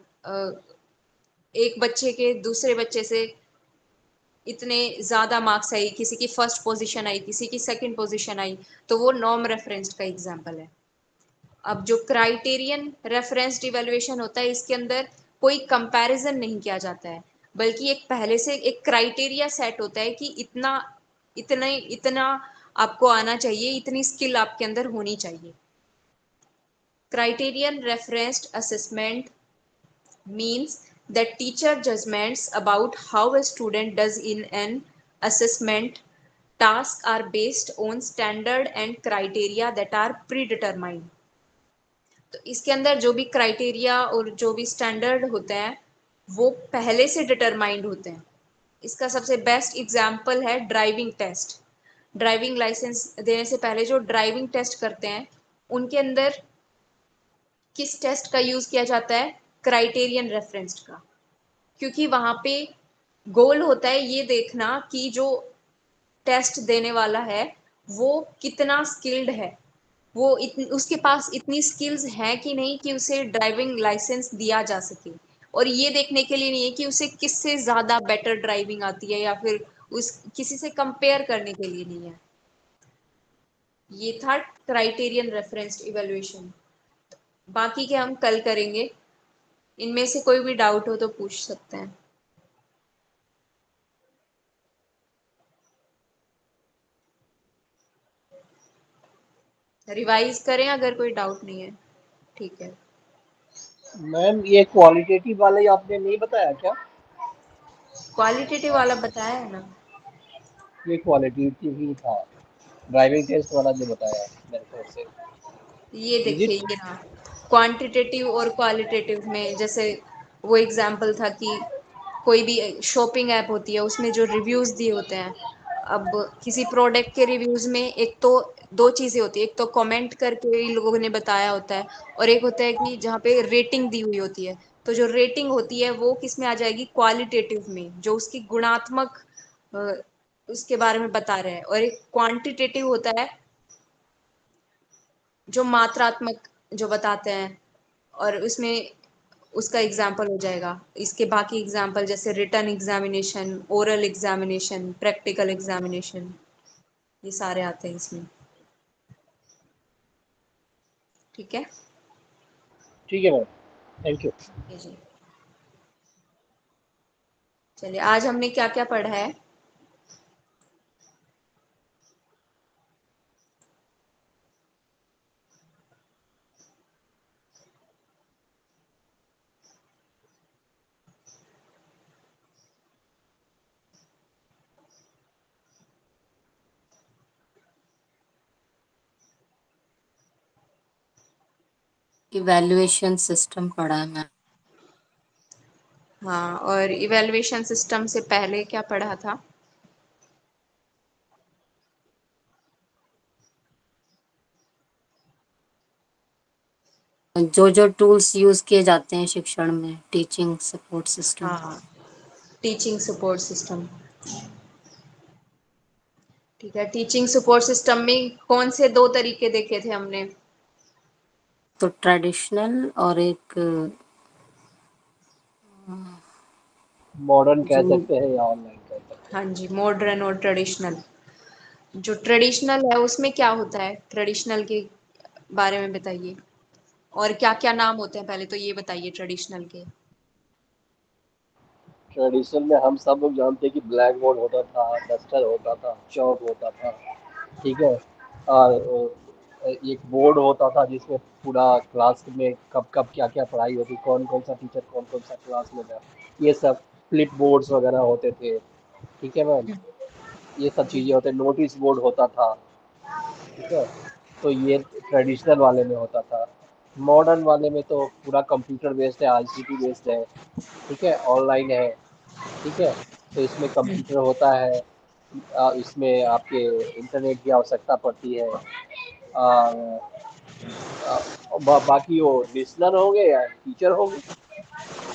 एक बच्चे के दूसरे बच्चे से इतने ज्यादा मार्क्स आई, किसी की फर्स्ट पोजीशन आई, किसी की सेकंड पोजीशन आई, तो वो नॉर्म रेफरेंस्ड का एग्जांपल है। अब जो क्राइटेरियन रेफरेंस्ड इवेल्युएशन होता है, इसके अंदर कोई कंपैरिजन नहीं किया जाता है, बल्कि एक पहले से एक क्राइटेरिया सेट होता है कि इतना इतना इतना आपको आना चाहिए, इतनी स्किल आपके अंदर होनी चाहिए। Criterion referenced assessment means that teacher judgments about how a student does in an assessment task are based on standard and criteria that are predetermined। तो इसके अंदर जो भी क्राइटेरिया और जो भी स्टैंडर्ड होते हैं वो पहले से डिटरमाइंड होते हैं। इसका सबसे बेस्ट एग्जाम्पल है ड्राइविंग टेस्ट। ड्राइविंग लाइसेंस देने से पहले जो ड्राइविंग टेस्ट करते हैं उनके अंदर किस टेस्ट का यूज किया जाता है? क्राइटेरियन रेफरेंस्ड का, क्योंकि वहां पे गोल होता है ये देखना कि जो टेस्ट देने वाला है वो कितना स्किल्ड है, उसके पास इतनी स्किल्स हैं कि नहीं कि उसे ड्राइविंग लाइसेंस दिया जा सके। और ये देखने के लिए नहीं है कि उसे किससे ज्यादा बेटर ड्राइविंग आती है या फिर उस किसी से कंपेयर करने के लिए नहीं है। ये था क्राइटेरियन रेफरेंस्ड इवेल्युएशन। बाकी के हम कल करेंगे। इनमें से कोई भी डाउट हो तो पूछ सकते हैं। रिवाइज करें अगर कोई डाउट नहीं है। ठीक है। मैम ये क्वालिटेटिव वाला ही आपने नहीं बताया क्या? क्वालिटेटिव वाला बताया है ना। ये क्वालिटेटिव ही था, ड्राइविंग टेस्ट वाला जो बताया मेरे को से। ये इज देखिए, इट? ये रहा क्वांटिटेटिव और क्वालिटेटिव में। जैसे वो एग्जाम्पल था कि कोई भी शॉपिंग ऐप होती है उसमें जो रिव्यूज दिए होते हैं, अब किसी प्रोडक्ट के रिव्यूज में एक तो दो चीजें होती है, एक तो कमेंट करके इन लोगों ने बताया होता है और एक होता है कि जहाँ पे रेटिंग दी हुई होती है। तो जो रेटिंग होती है वो किस में आ जाएगी? क्वालिटेटिव में, जो उसकी गुणात्मक अ, उसके बारे में बता रहे हैं। और एक क्वांटिटेटिव होता है जो मात्रात्मक जो बताते हैं, और उसमें उसका एग्जाम्पल हो जाएगा। इसके बाकी एग्जाम्पल जैसे written examination, oral examination, practical examination, ये सारे आते हैं इसमें। ठीक है। ठीक है मैम, थैंक यू। ये जी, चलिए आज हमने क्या क्या पढ़ा है? इवैल्यूएशन सिस्टम पढ़ा है मैम। हाँ, और इवेल्युएशन सिस्टम से पहले क्या पढ़ा था? जो जो टूल्स यूज किए जाते हैं शिक्षण में, टीचिंग सपोर्ट सिस्टम। हाँ, टीचिंग सपोर्ट सिस्टम। ठीक है। टीचिंग सपोर्ट सिस्टम में कौन से दो तरीके देखे थे हमने? तो ट्रेडिशनल और एक मॉडर्न कह जो सकते हैं या ऑनलाइन कह सकते हाँ जी, मॉडर्न और ट्रेडिशनल। जो ट्रेडिशनल है उसमें क्या होता है? ट्रेडिशनल के बारे में बताइए। और क्या क्या नाम होते हैं पहले तो ये बताइए ट्रेडिशनल के। हैं। ट्रेडिशनल में हम सब लोग जानते हैं कि ब्लैक बोर्ड होता था, डस्टर होता था, चौक होता था, ठीक है। और एक बोर्ड होता था जिसमें पूरा क्लास में कब कब क्या क्या पढ़ाई होती, कौन कौन सा टीचर कौन कौन सा क्लास में था, ये सब। फ्लिप बोर्ड्स वगैरह होते थे, ठीक है मैम। ये सब जी। चीज़ें होते, नोटिस बोर्ड होता था, ठीक है। तो ये ट्रेडिशनल वाले में होता था। मॉडर्न वाले में तो पूरा कंप्यूटर बेस्ड है, आईसीटी बेस्ड है, ठीक है, ऑनलाइन है, ठीक है। तो इसमें कंप्यूटर होता है, इसमें आपके इंटरनेट की आवश्यकता पड़ती है। बाकी वो लिसनर होंगे या टीचर होंगे,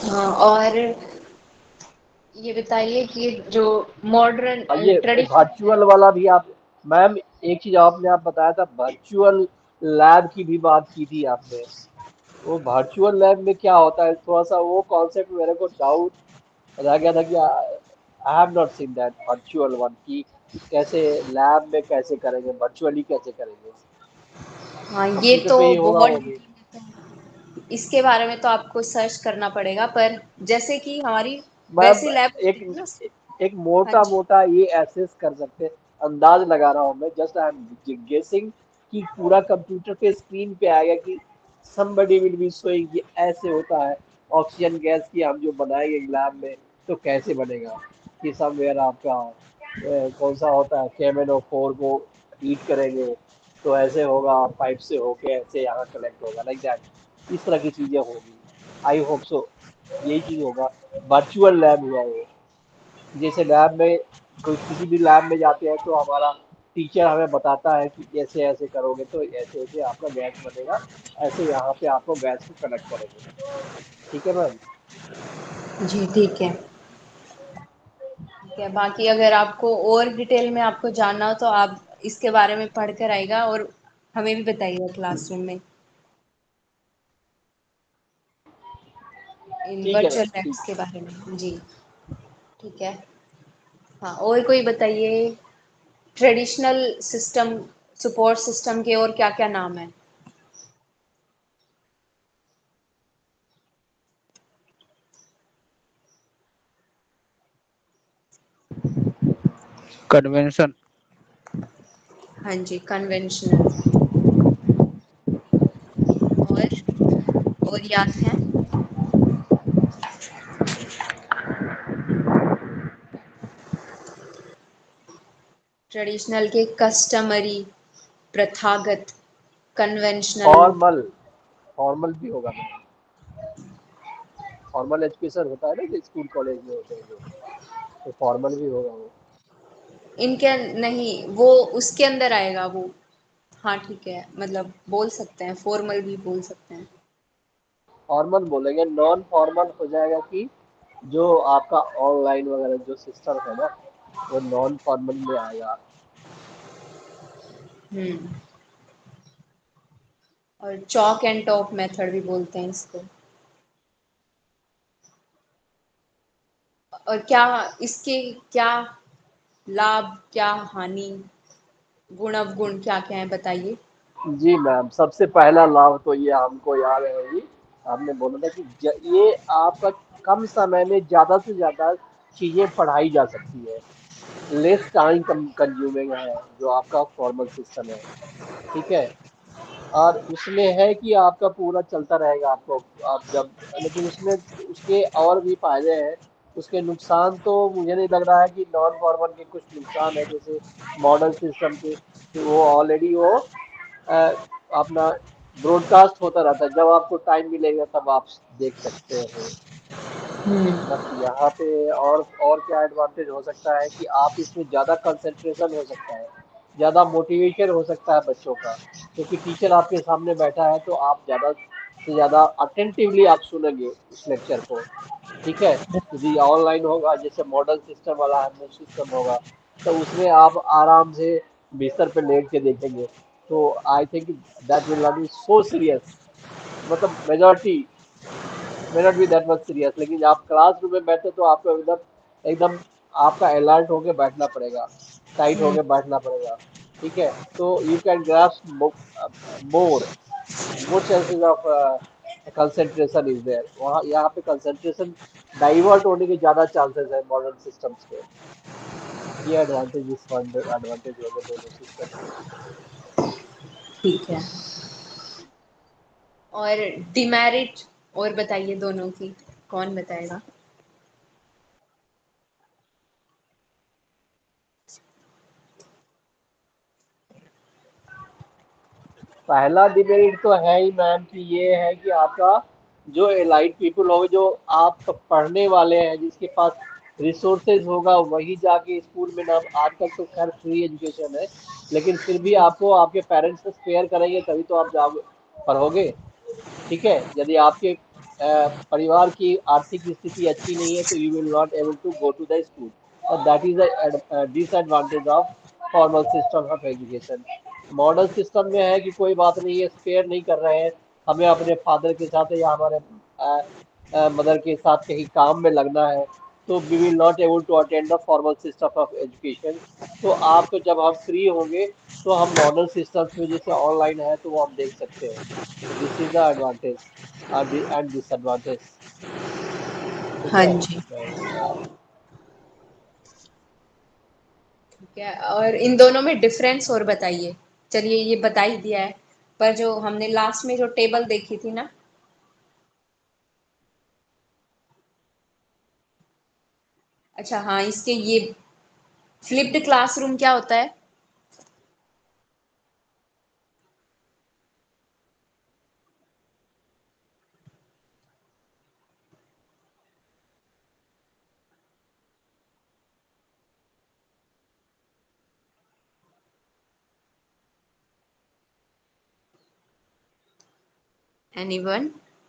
हाँ, और ये बताइए कि जो मॉडर्न और ये ट्रेडिशनल है। वर्चुअल वाला भी आप, मैम एक चीज आपने आप बताया था वर्चुअल लैब की भी बात की थी आपने। वो वर्चुअल लैब में क्या होता है, थोड़ा सा वो कॉन्सेप्ट मेरे को डाउट रह गया था कि I have not seen that virtual one की कैसे लैब में कैसे करेंगे, वर्चुअली कैसे करेंगे, हाँ, ये कंप्यूटर तो पे ही होगा बहुत वो भी। डिटेल में तो इसके बारे में तो आपको सर्च करना पड़ेगा, पर जैसे कि हमारी मैम वैसी लैब एक होती थी ना। एक हाँ मोटा जी। मोटा ये एसेस कर सकते, अंदाज लगा रहा हूँ मैं, जस्ट आई एम गेसिंग कि पूरा कंप्यूटर पे स्क्रीन पे आएगा कि somebody will be showing कि ऐसे होता है ऑक्सीजन गैस की हम जो बनाएंगे लैब में तो कैसे बनेगा, कि समवेयर आपका कौन सा होता है KMnO4 को हीट करेंगे तो ऐसे होगा, पाइप से होके ऐसे यहाँ कनेक्ट होगा, लाइक दैट इस तरह की चीजें होगी। आई होप सो यही चीज होगा, वर्चुअल लैब हुआ वो। जैसे लैब में कोई किसी भी लैब में जाते हैं तो हमारा टीचर हमें बताता है कि ऐसे ऐसे करोगे तो ऐसे ऐसे आपका गैस बनेगा, ऐसे यहाँ पे आपको गैस को कनेक्ट करेंगे। ठीक है मैम। जी ठीक है। ठीक है, बाकी अगर आपको और डिटेल में आपको जानना हो तो आप इसके बारे में पढ़ कर आएगा और हमें भी बताइएगा क्लासरूम में इन ठीक है वर्चुअल मैम, ठीक। लैब्स के बारे में। जी ठीक है। हाँ, और कोई बताइए ट्रेडिशनल सिस्टम, सपोर्ट सिस्टम के और क्या क्या नाम है। कन्वेंशन। हाँ जी, कन्वेंशनल। और याद है। ट्रेडिशनल के कस्टमरी, प्रथागत, कन्वेंशनल। फॉर्मल, फॉर्मल भी होगा मैम, फॉर्मल एजुकेशन होता है ना जो स्कूल कॉलेज में होते हैं जो, तो फॉर्मल भी होगा वो। इनके नहीं, वो उसके अंदर आएगा वो। हाँ ठीक है, मतलब बोल सकते हैं, फॉर्मल भी बोल सकते हैं। फॉर्मल बोलेंगे, नॉन फॉर्मल हो जाएगा कि जो आपका ऑनलाइन वगैरह जो सिस्टम है ना वो नॉन फॉर्मल में आएगा। हम्म। और चॉक एंड टॉप मेथड भी बोलते हैं इसको। और क्या इसके क्या लाभ, क्या हानि, गुण अवगुण क्या क्या है बताइए। जी मैम, सबसे पहला लाभ तो ये हमको याद है जी, आपने बोला था कि ये आपका कम समय में ज्यादा से ज्यादा चीजें पढ़ाई जा सकती है, लेस टाइम कंज्यूमिंग है जो आपका फॉर्मल सिस्टम है। ठीक है। और उसमें है कि आपका पूरा चलता रहेगा आपको, आप जब, लेकिन उसमें उसके और भी फायदे हैं। उसके नुकसान तो मुझे नहीं लग रहा है कि नॉन फॉर्मल के कुछ नुकसान है, जैसे मॉडर्न सिस्टम के कि वो ऑलरेडी वो अपना ब्रॉडकास्ट होता रहता है, जब आपको टाइम मिलेगा तब आप देख सकते हो। हम्म। बट यहाँ पे और क्या एडवांटेज हो सकता है कि आप इसमें ज़्यादा कंसंट्रेशन हो सकता है, ज़्यादा मोटिवेशन हो सकता है बच्चों का, क्योंकि टीचर आपके सामने बैठा है तो आप ज़्यादा से ज़्यादा अटेंटिवली आप सुनेंगे उस लेक्चर को। ठीक है। यदि ऑनलाइन होगा, जैसे मॉडल सिस्टम वाला है सिस्टम होगा, तो उसमें आप आराम से बिस्तर पे लेट के देखेंगे, तो I think that will not be so serious, मतलब majority may not be that much serious. लेकिन आप क्लासरूम में बैठे तो आपको एकदम एकदम आपका अलर्ट होके बैठना पड़ेगा, टाइट हम्म। होके बैठना पड़ेगा। ठीक है। तो you can grasp more more chances of concentration is there, वहाँ यहाँ पे कंसंट्रेशन डाइवर्ट होने के ज्यादा चांसेस है मॉडर्न सिस्टम्स के। ये एडवांटेज एडवांटेज हो गए दोनों सिस्टम के। ठीक है। और डिमेरिट और बताइए दोनों की, कौन बताएगा। पहला डिमेरिट तो है ही मैम कि ये है कि आपका जो एलाइट पीपल होंगे, जो आप पढ़ने वाले हैं, जिसके पास रिसोर्सेज होगा वही जाके स्कूल में नाम, आजकल तो खैर फ्री एजुकेशन है, लेकिन फिर भी आपको आपके पेरेंट्स से स्पेयर करेंगे तभी तो आप जाओगे पढ़ोगे। ठीक है। यदि आपके परिवार की आर्थिक स्थिति अच्छी नहीं है तो you will not able to go to the school, और that is the disadvantage of formal system of education. Modern system में है कि कोई बात नहीं है, स्पेयर नहीं कर रहे हैं, हमें अपने फादर के साथ या हमारे मदर के साथ कहीं काम में लगना है, तो we will not able to attend the formal system of education. तो आप तो जब हम फ्री होंगे तो हम मॉडर्न सिस्टम्स में जैसे ऑनलाइन है तो वो हम देख सकते हैं। तो this is the advantage and disadvantage. ठीक हाँ है। जी। ठीक है, और इन दोनों में डिफरेंस और बताइए। चलिए ये बता ही दिया है, पर जो हमने लास्ट में जो टेबल देखी थी ना, अच्छा हाँ, इसके ये फ्लिप्ड क्लासरूम क्या होता है? एनीवन?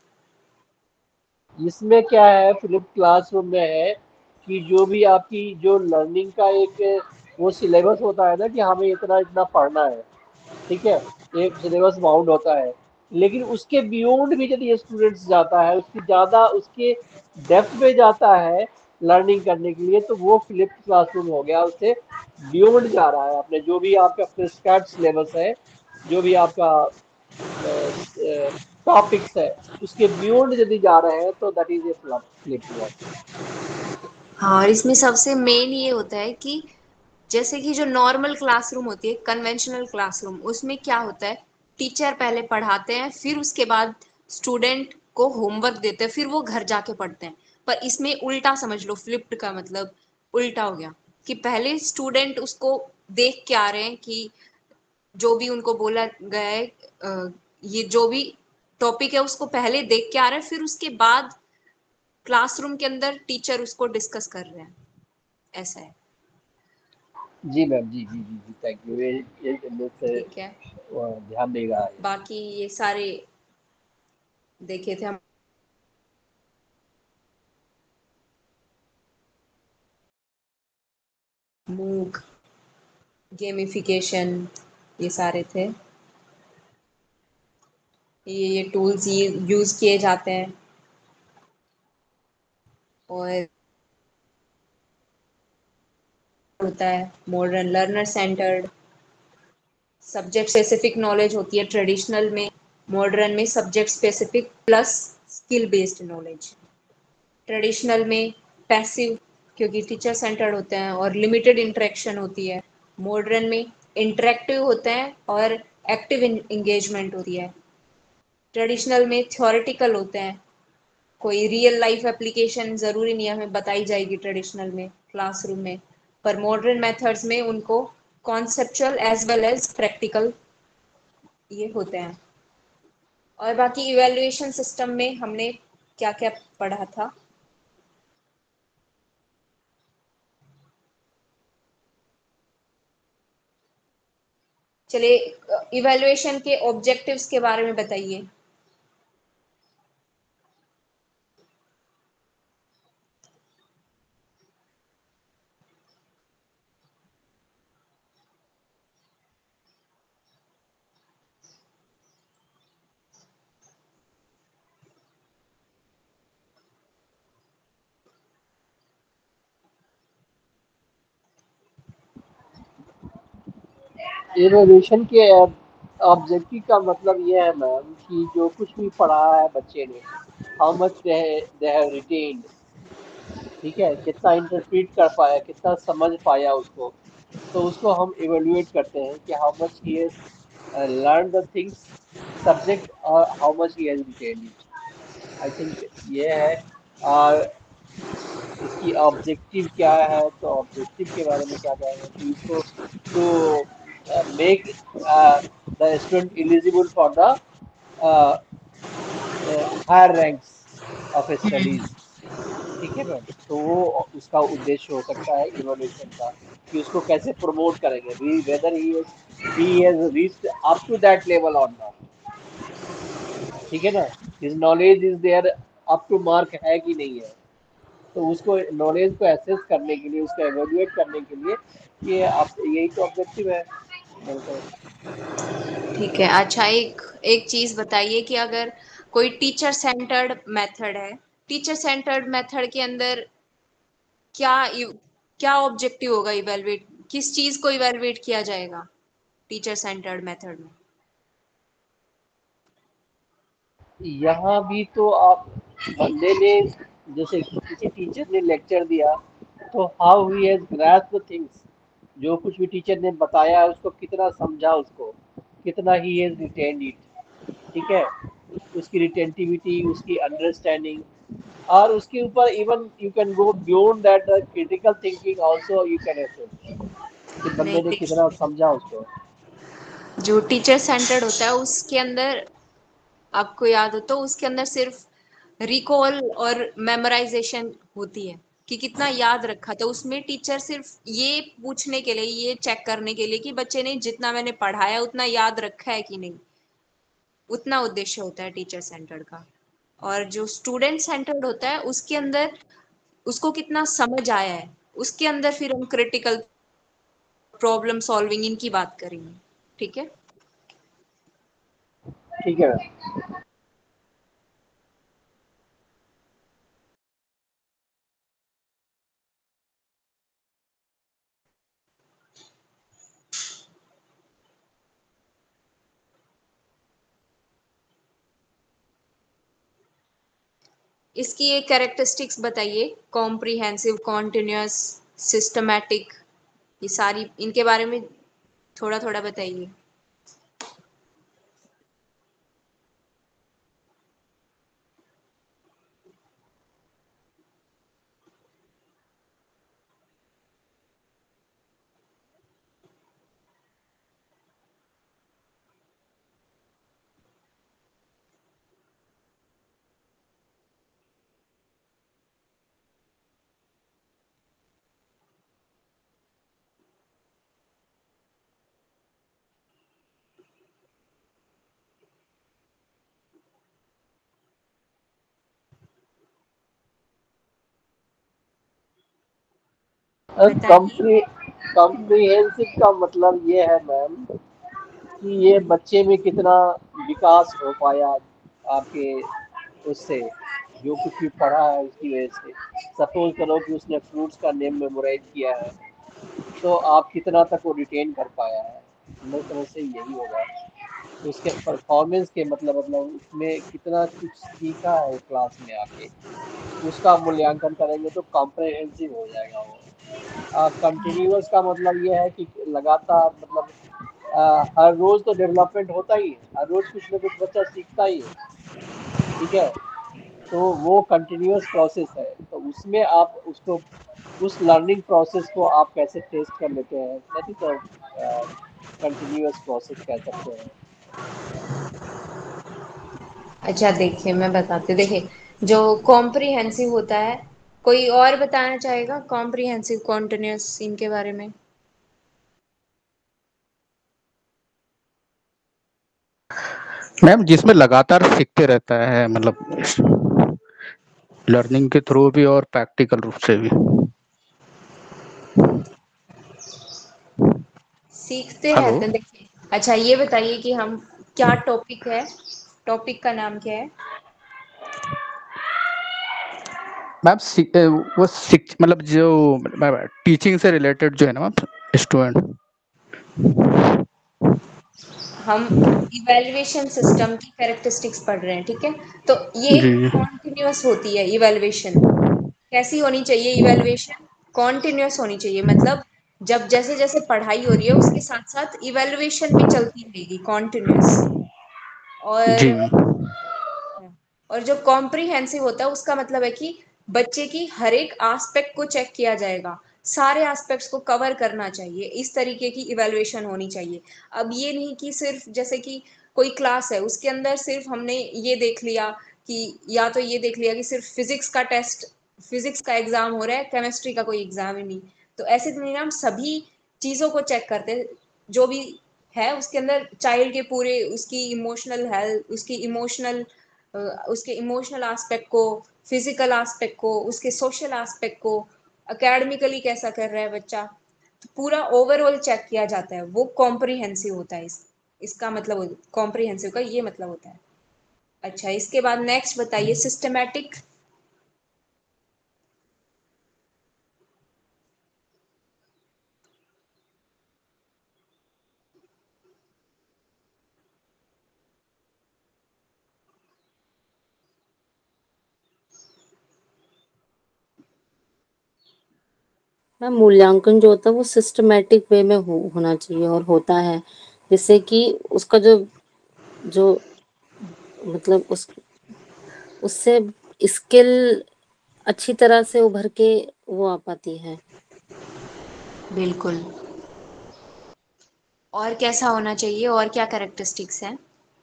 इसमें क्या है, फ्लिप क्लासरूम में है कि जो भी आपकी जो लर्निंग का एक वो सिलेबस होता है ना कि हमें इतना इतना पढ़ना है, ठीक है, एक सिलेबस बाउंड होता है, लेकिन उसके बियॉन्ड भी यदि स्टूडेंट्स जाता है, उसकी ज़्यादा उसके डेप्थ में जाता है लर्निंग करने के लिए, तो वो फ्लिप्ड क्लासरूम हो गया, उससे बियॉन्ड जा रहा है अपने जो भी आपका प्रिस्क्राइब्ड सिलेबस है, जो भी आपका टॉपिक्स है, उसके बियॉन्ड यदि जा रहे हैं तो that is a flipped one. हाँ, और इसमें सबसे मेन ये होता है कि जैसे कि जो नॉर्मल क्लासरूम होती है, कन्वेंशनल क्लासरूम, उसमें क्या होता है, टीचर पहले पढ़ाते हैं, फिर उसके बाद स्टूडेंट को होमवर्क देते हैं, फिर वो घर जाके पढ़ते हैं। पर इसमें उल्टा समझ लो, फ्लिप्ड का मतलब उल्टा हो गया, कि पहले स्टूडेंट उसको देख के आ रहे हैं कि जो भी उनको बोला गया है, ये जो भी टॉपिक है उसको पहले देख के आ रहे हैं, फिर उसके बाद क्लासरूम के अंदर टीचर उसको डिस्कस कर रहे हैं। ऐसा है। जी मैम, जी जी जी जी, थैंक यू, ये से ठीक है, ध्यान देगा। बाकी ये सारे देखे थे हम। मूक, गेमिफिकेशन, ये सारे थे। ये टूल्स यूज किए जाते हैं। और होता है modern learner centred, subject specific knowledge होती है ट्रेडिशनल में, मॉडर्न में subject specific plus skill based knowledge. Traditional में पैसिव, क्योंकि टीचर सेंटर्ड होते हैं और लिमिटेड इंटरेक्शन होती है। मॉडर्न में इंटरेक्टिव होते हैं और एक्टिव इंगेजमेंट होती है। ट्रेडिशनल में थ्योरेटिकल होते हैं, कोई रियल लाइफ एप्लीकेशन जरूरी नहीं हमें बताई जाएगी ट्रेडिशनल में क्लासरूम में। पर मॉडर्न मेथड्स में उनको conceptual as well as practical ये होते हैं। और बाकी इवेल्युएशन सिस्टम में हमने क्या क्या पढ़ा था? चलिए, इवेल्युएशन के ऑब्जेक्टिव्स के बारे में बताइए। इवोल्यूशन के ऑब्जेक्टिव का मतलब ये है मैम कि जो कुछ भी पढ़ा है बच्चे ने, how much they have retained, ठीक है, कितना इंटरप्रेट कर पाया, कितना समझ पाया उसको, तो उसको हम इवेल्युएट करते हैं कि how much he has learn the things subject और how much he has retained it. I think ये है। और इसकी ऑब्जेक्टिव क्या है, तो ऑब्जेक्टिव के बारे में क्या कहेंगे कि इसको to make the student eligible for the higher ranks of studies. ठीक है मैम, तो वो उसका उद्देश्य हो सकता है इवोल्यूशन का, कि उसको कैसे प्रमोट करेंगे, whether he has reached up to that level और नॉट। ठीक है ना, his knowledge is there up to mark है कि नहीं है। तो उसको नॉलेज को एसेस करने के लिए, उसको एवेल्युएट करने के लिए ये आप, यही तो ऑब्जेक्टिव है मेरे को। ठीक है। अच्छा, एक एक चीज बताइए कि अगर कोई टीचर सेंटर्ड मेथड है, टीचर सेंटर्ड मेथड के अंदर क्या क्या ऑब्जेक्टिव होगा, इवेलुएट किस चीज को इवेलुएट किया जाएगा टीचर सेंटर्ड मेथड में? यहाँ भी तो आप, बंदे ने, जैसे किसी टीचर ने लेक्चर दिया तो how he has grasp the things, जो कुछ भी टीचर ने बताया है उसको कितना समझा, उसको कितना ही हैज रिटेन्ड इट। ठीक है, उसकी रिटेंटिविटी, उसकी अंडरस्टैंडिंग, और उसके ऊपर even you can go beyond that, critical thinking also you can assess कि नहीं बंदे ने कितना देखिए, समझा उसको। जो टीचर सेंटर्ड होता है उसके अंदर, आपको याद हो तो उसके अंदर सिर्फ रिकॉल और मेमोराइजेशन होती है कि कितना याद रखा। तो उसमें टीचर सिर्फ ये पूछने के लिए, ये चेक करने के लिए कि बच्चे ने जितना मैंने पढ़ाया उतना याद रखा है कि नहीं, उतना उद्देश्य होता है टीचर सेंटर्ड का। और जो स्टूडेंट सेंटर्ड होता है उसके अंदर उसको कितना समझ आया है, उसके अंदर फिर हम क्रिटिकल प्रॉब्लम सॉल्विंग इनकी बात करेंगे। ठीक है। ठीक है। इसकी एक कैरेक्टरिस्टिक्स बताइए, कॉम्प्रिहेंसिव, कॉन्टिन्यूअस, सिस्टमैटिक, ये सारी इनके बारे में थोड़ा थोड़ा बताइए। बताइए। कॉम्प्रिहेंसिव का मतलब ये है मैम कि ये बच्चे में कितना विकास हो पाया आपके उससे, जो कुछ भी पढ़ा है उसकी वजह से। सपोज करो कि उसने फ्रूट्स का नेम मेमोराइज किया है, तो आप कितना तक वो रिटेन कर पाया है, मेरी समझ से यही होगा। उसके परफॉर्मेंस के मतलब उसमें कितना कुछ सीखा है क्लास में आके, उसका मूल्यांकन करेंगे तो कॉम्प्रिहेंसिव हो जाएगा वो। कंटिन्यूअस का मतलब ये है कि लगातार, मतलब हर रोज तो डेवलपमेंट होता ही है, हर रोज कुछ ना कुछ बच्चा सीखता ही है। ठीक है, तो वो कंटिन्यूअस प्रोसेस है, तो उसमें आप उसको, उस लर्निंग प्रोसेस को आप कैसे टेस्ट कर लेते हैं, दैट इज कंटिन्यूअस प्रोसेस कह सकते हैं। अच्छा देखिए, मैं बताती हूँ। देखिए, जो कॉम्प्रिहेंसिव होता है, कोई और बताना चाहेगा कॉम्प्रिहेंसिव, कॉन्टिन्यूअस इनके बारे में? मैम जिसमें लगातार सीखते रहता है, मतलब लर्निंग के थ्रू भी और प्रैक्टिकल रूप से भी। सीखते हेलो रहते हैं, देखिए। अच्छा, ये बताइए कि हम क्या टॉपिक है, टॉपिक का नाम क्या है? मैम, वो मतलब जो टीचिंग से रिलेटेड जो है ना मैम, स्टूडेंट। हम इवैल्यूएशन सिस्टम की कैरेक्टरिस्टिक्स पढ़ रहे हैं, ठीक है। तो ये जी जी। कॉन्टिन्यूअस होती है इवैल्यूएशन। कैसी होनी चाहिए इवैल्यूएशन? कॉन्टिन्यूअस होनी चाहिए, मतलब जब जैसे जैसे पढ़ाई हो रही है उसके साथ साथ इवैल्यूएशन भी चलती रहेगी, कॉन्टिन्यूअस। जी और मैम। और जो कॉम्प्रिहेंसिव होता है उसका मतलब है कि बच्चे की हर एक एस्पेक्ट को चेक किया जाएगा, सारे एस्पेक्ट्स को कवर करना चाहिए, इस तरीके की इवैल्यूएशन होनी चाहिए। अब ये नहीं कि सिर्फ जैसे कि कोई क्लास है उसके अंदर सिर्फ हमने ये देख लिया कि, या तो ये देख लिया कि सिर्फ फिजिक्स का टेस्ट, फिजिक्स का एग्जाम हो रहा है, केमिस्ट्री का कोई एग्जाम ही नहीं। तो ऐसे तो नहीं ना, हम सभी चीजों को चेक करते हैं जो भी है उसके अंदर, चाइल्ड के पूरे उसकी इमोशनल हेल्थ, उसकी इमोशनल उसके इमोशनल एस्पेक्ट को, फिजिकल एस्पेक्ट को, उसके सोशल एस्पेक्ट को, एकेडमिकली कैसा कर रहा है बच्चा, तो पूरा ओवरऑल चेक किया जाता है। वो कॉम्प्रिहेंसिव होता है। इसका मतलब कॉम्प्रिहेंसिव का ये मतलब होता है। अच्छा, इसके बाद नेक्स्ट बताइए सिस्टमैटिक। मैम मूल्यांकन जो होता है वो सिस्टमैटिक वे में होना चाहिए और होता है, जिससे कि उसका जो जो मतलब उससे स्किल अच्छी तरह से उभर के वो आ पाती है। बिल्कुल। और कैसा होना चाहिए, और क्या कैरेक्टरिस्टिक्स हैं?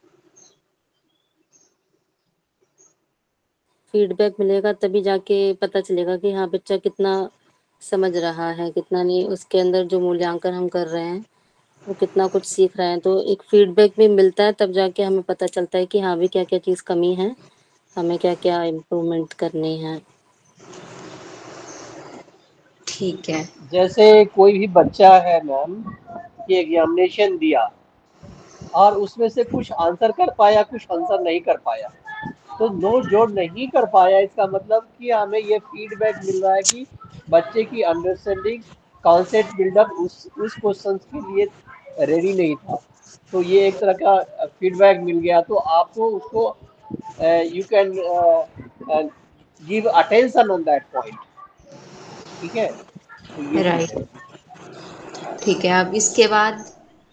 फीडबैक मिलेगा तभी जाके पता चलेगा कि हाँ बच्चा कितना समझ रहा है कितना नहीं, उसके अंदर जो मूल्यांकन हम कर रहे हैं वो कितना कुछ सीख रहे हैं। तो एक फीडबैक भी मिलता है तब जाके हमें पता चलता है कि हाँ भी क्या क्या चीज़ कमी है, हमें क्या क्या इम्प्रूवमेंट करनी है। ठीक है। जैसे कोई भी बच्चा है मैम, कि एग्जामिनेशन दिया और उसमें से कुछ आंसर कर पाया, कुछ आंसर नहीं कर पाया, तो नो जो नहीं कर पाया इसका मतलब कि हमें ये फीडबैक मिल रहा है कि बच्चे की अंडरस्टैंडिंग, कॉन्सेप्ट बिल्डअप उस क्वेश्चन के लिए रेडी नहीं था। तो ये एक तरह का फीडबैक मिल गया, तो आपको उसको you can give attention on that point. ठीक है, तो ये चीज है। राइट। ठीक है, अब इसके बाद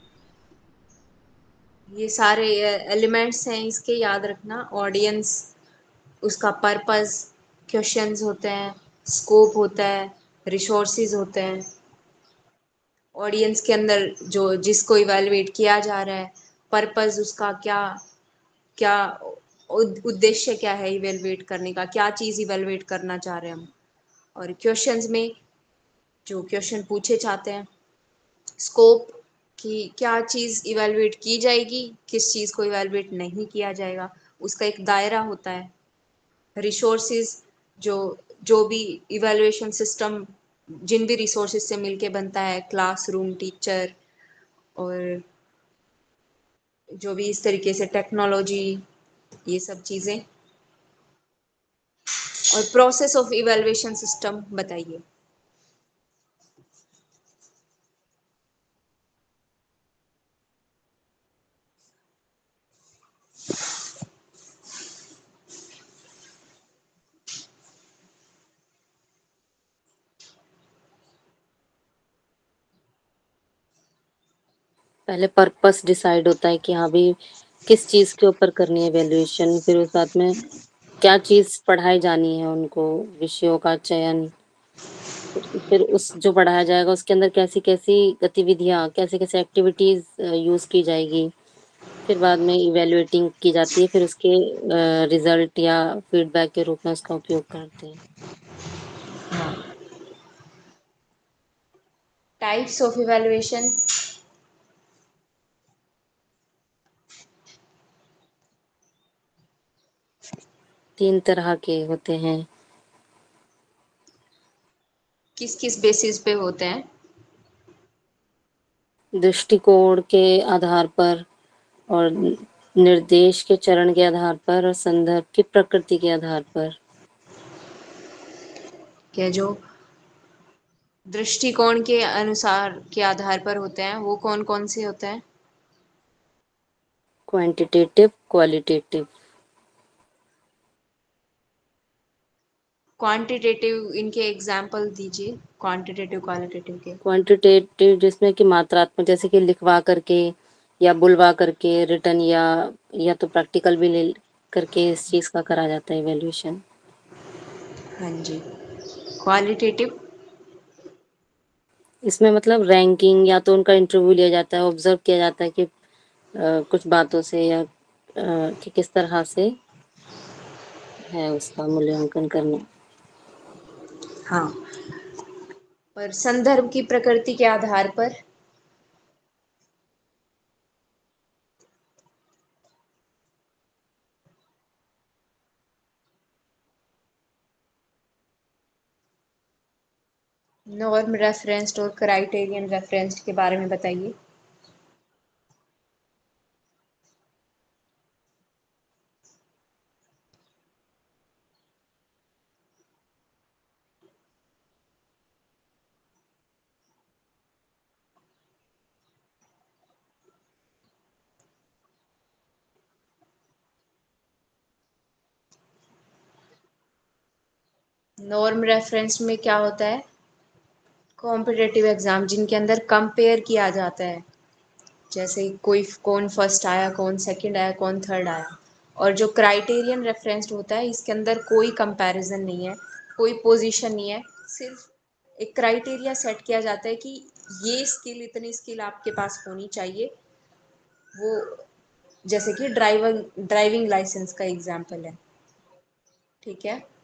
ये सारे एलिमेंट्स हैं इसके, याद रखना। ऑडियंस, उसका पर्पस, क्वेश्चंस होते हैं, स्कोप होता है, रिसोर्सेज होते हैं। ऑडियंस के अंदर जो जिसको इवेलुएट किया जा रहा है, पर्पस उसका क्या, क्या उद्देश्य क्या है इवेलुएट करने का, क्या चीज़ इवेलुएट करना चाह रहे हैं हम। और क्वेश्चंस में जो क्वेश्चन पूछे जाते हैं, स्कोप कि क्या चीज़ इवेलुएट की जाएगी, किस चीज़ को इवेलुएट नहीं किया जाएगा, उसका एक दायरा होता है। रिसोर्सेज, जो जो भी इवेलुएशन सिस्टम जिन भी रिसोर्सेज से मिलके बनता है, क्लासरूम, टीचर, और जो भी इस तरीके से टेक्नोलॉजी, ये सब चीज़ें। और प्रोसेस ऑफ इवेलुएशन सिस्टम बताइए। पहले पर्पस डिसाइड होता है कि हाँ भी किस चीज़ के ऊपर करनी है वैल्यूएशन, फिर उस साथ में क्या चीज़ पढ़ाई जानी है उनको, विषयों का चयन, फिर उस जो पढ़ाया जाएगा उसके अंदर कैसी-कैसी गतिविधियाँ, कैसे-कैसे एक्टिविटीज़ यूज़ की जाएगी। फिर बाद में इवैल्यूएटिंग की जाती है, फिर उसके रिज़ल्ट या फीडबैक के रूप में उसका उपयोग करते हैं। Types of evaluation. 3 तरह के होते हैं। किस किस बेसिस पे होते हैं? दृष्टिकोण के आधार पर और निर्देश के चरण के आधार पर और संदर्भ की प्रकृति के आधार पर। क्या जो दृष्टिकोण के अनुसार के आधार पर होते हैं, वो कौन कौन से होते हैं? Quantitative, qualitative. क्वांटिटेटिव, इनके एग्जाम्पल दीजिए, क्वांटिटेटिव क्वालिटेटिव के। क्वांटिटेटिव जिसमें कि मात्रात्मक, जैसे कि लिखवा करके या बुलवा करके रिटर्न या तो प्रैक्टिकल भी ले करके इस चीज़ का करा जाता है इवैल्यूएशन। हाँ जी। क्वालिटेटिव। इसमें मतलब रैंकिंग या तो उनका इंटरव्यू लिया जाता है, ऑब्जर्व किया जाता है कि कुछ बातों से या कि किस तरह से है उसका मूल्यांकन करना। हाँ। और संदर्भ की प्रकृति के आधार पर। नॉर्म रेफरेंस्ड और क्राइटेरियन रेफरेंस्ड के बारे में बताइए। नॉर्म रेफरेंस में क्या होता है? कॉम्पिटिटिव एग्जाम जिनके अंदर कंपेयर किया जाता है, जैसे कोई कौन फर्स्ट आया, कौन सेकंड आया, कौन थर्ड आया। और जो क्राइटेरियन रेफरेंस्ड होता है, इसके अंदर कोई कंपैरिजन नहीं है, कोई पोजीशन नहीं है, सिर्फ एक क्राइटेरिया सेट किया जाता है कि ये स्किल, इतनी स्किल आपके पास होनी चाहिए। वो जैसे कि ड्राइविंग लाइसेंस का एग्जाम्पल है, ठीक है।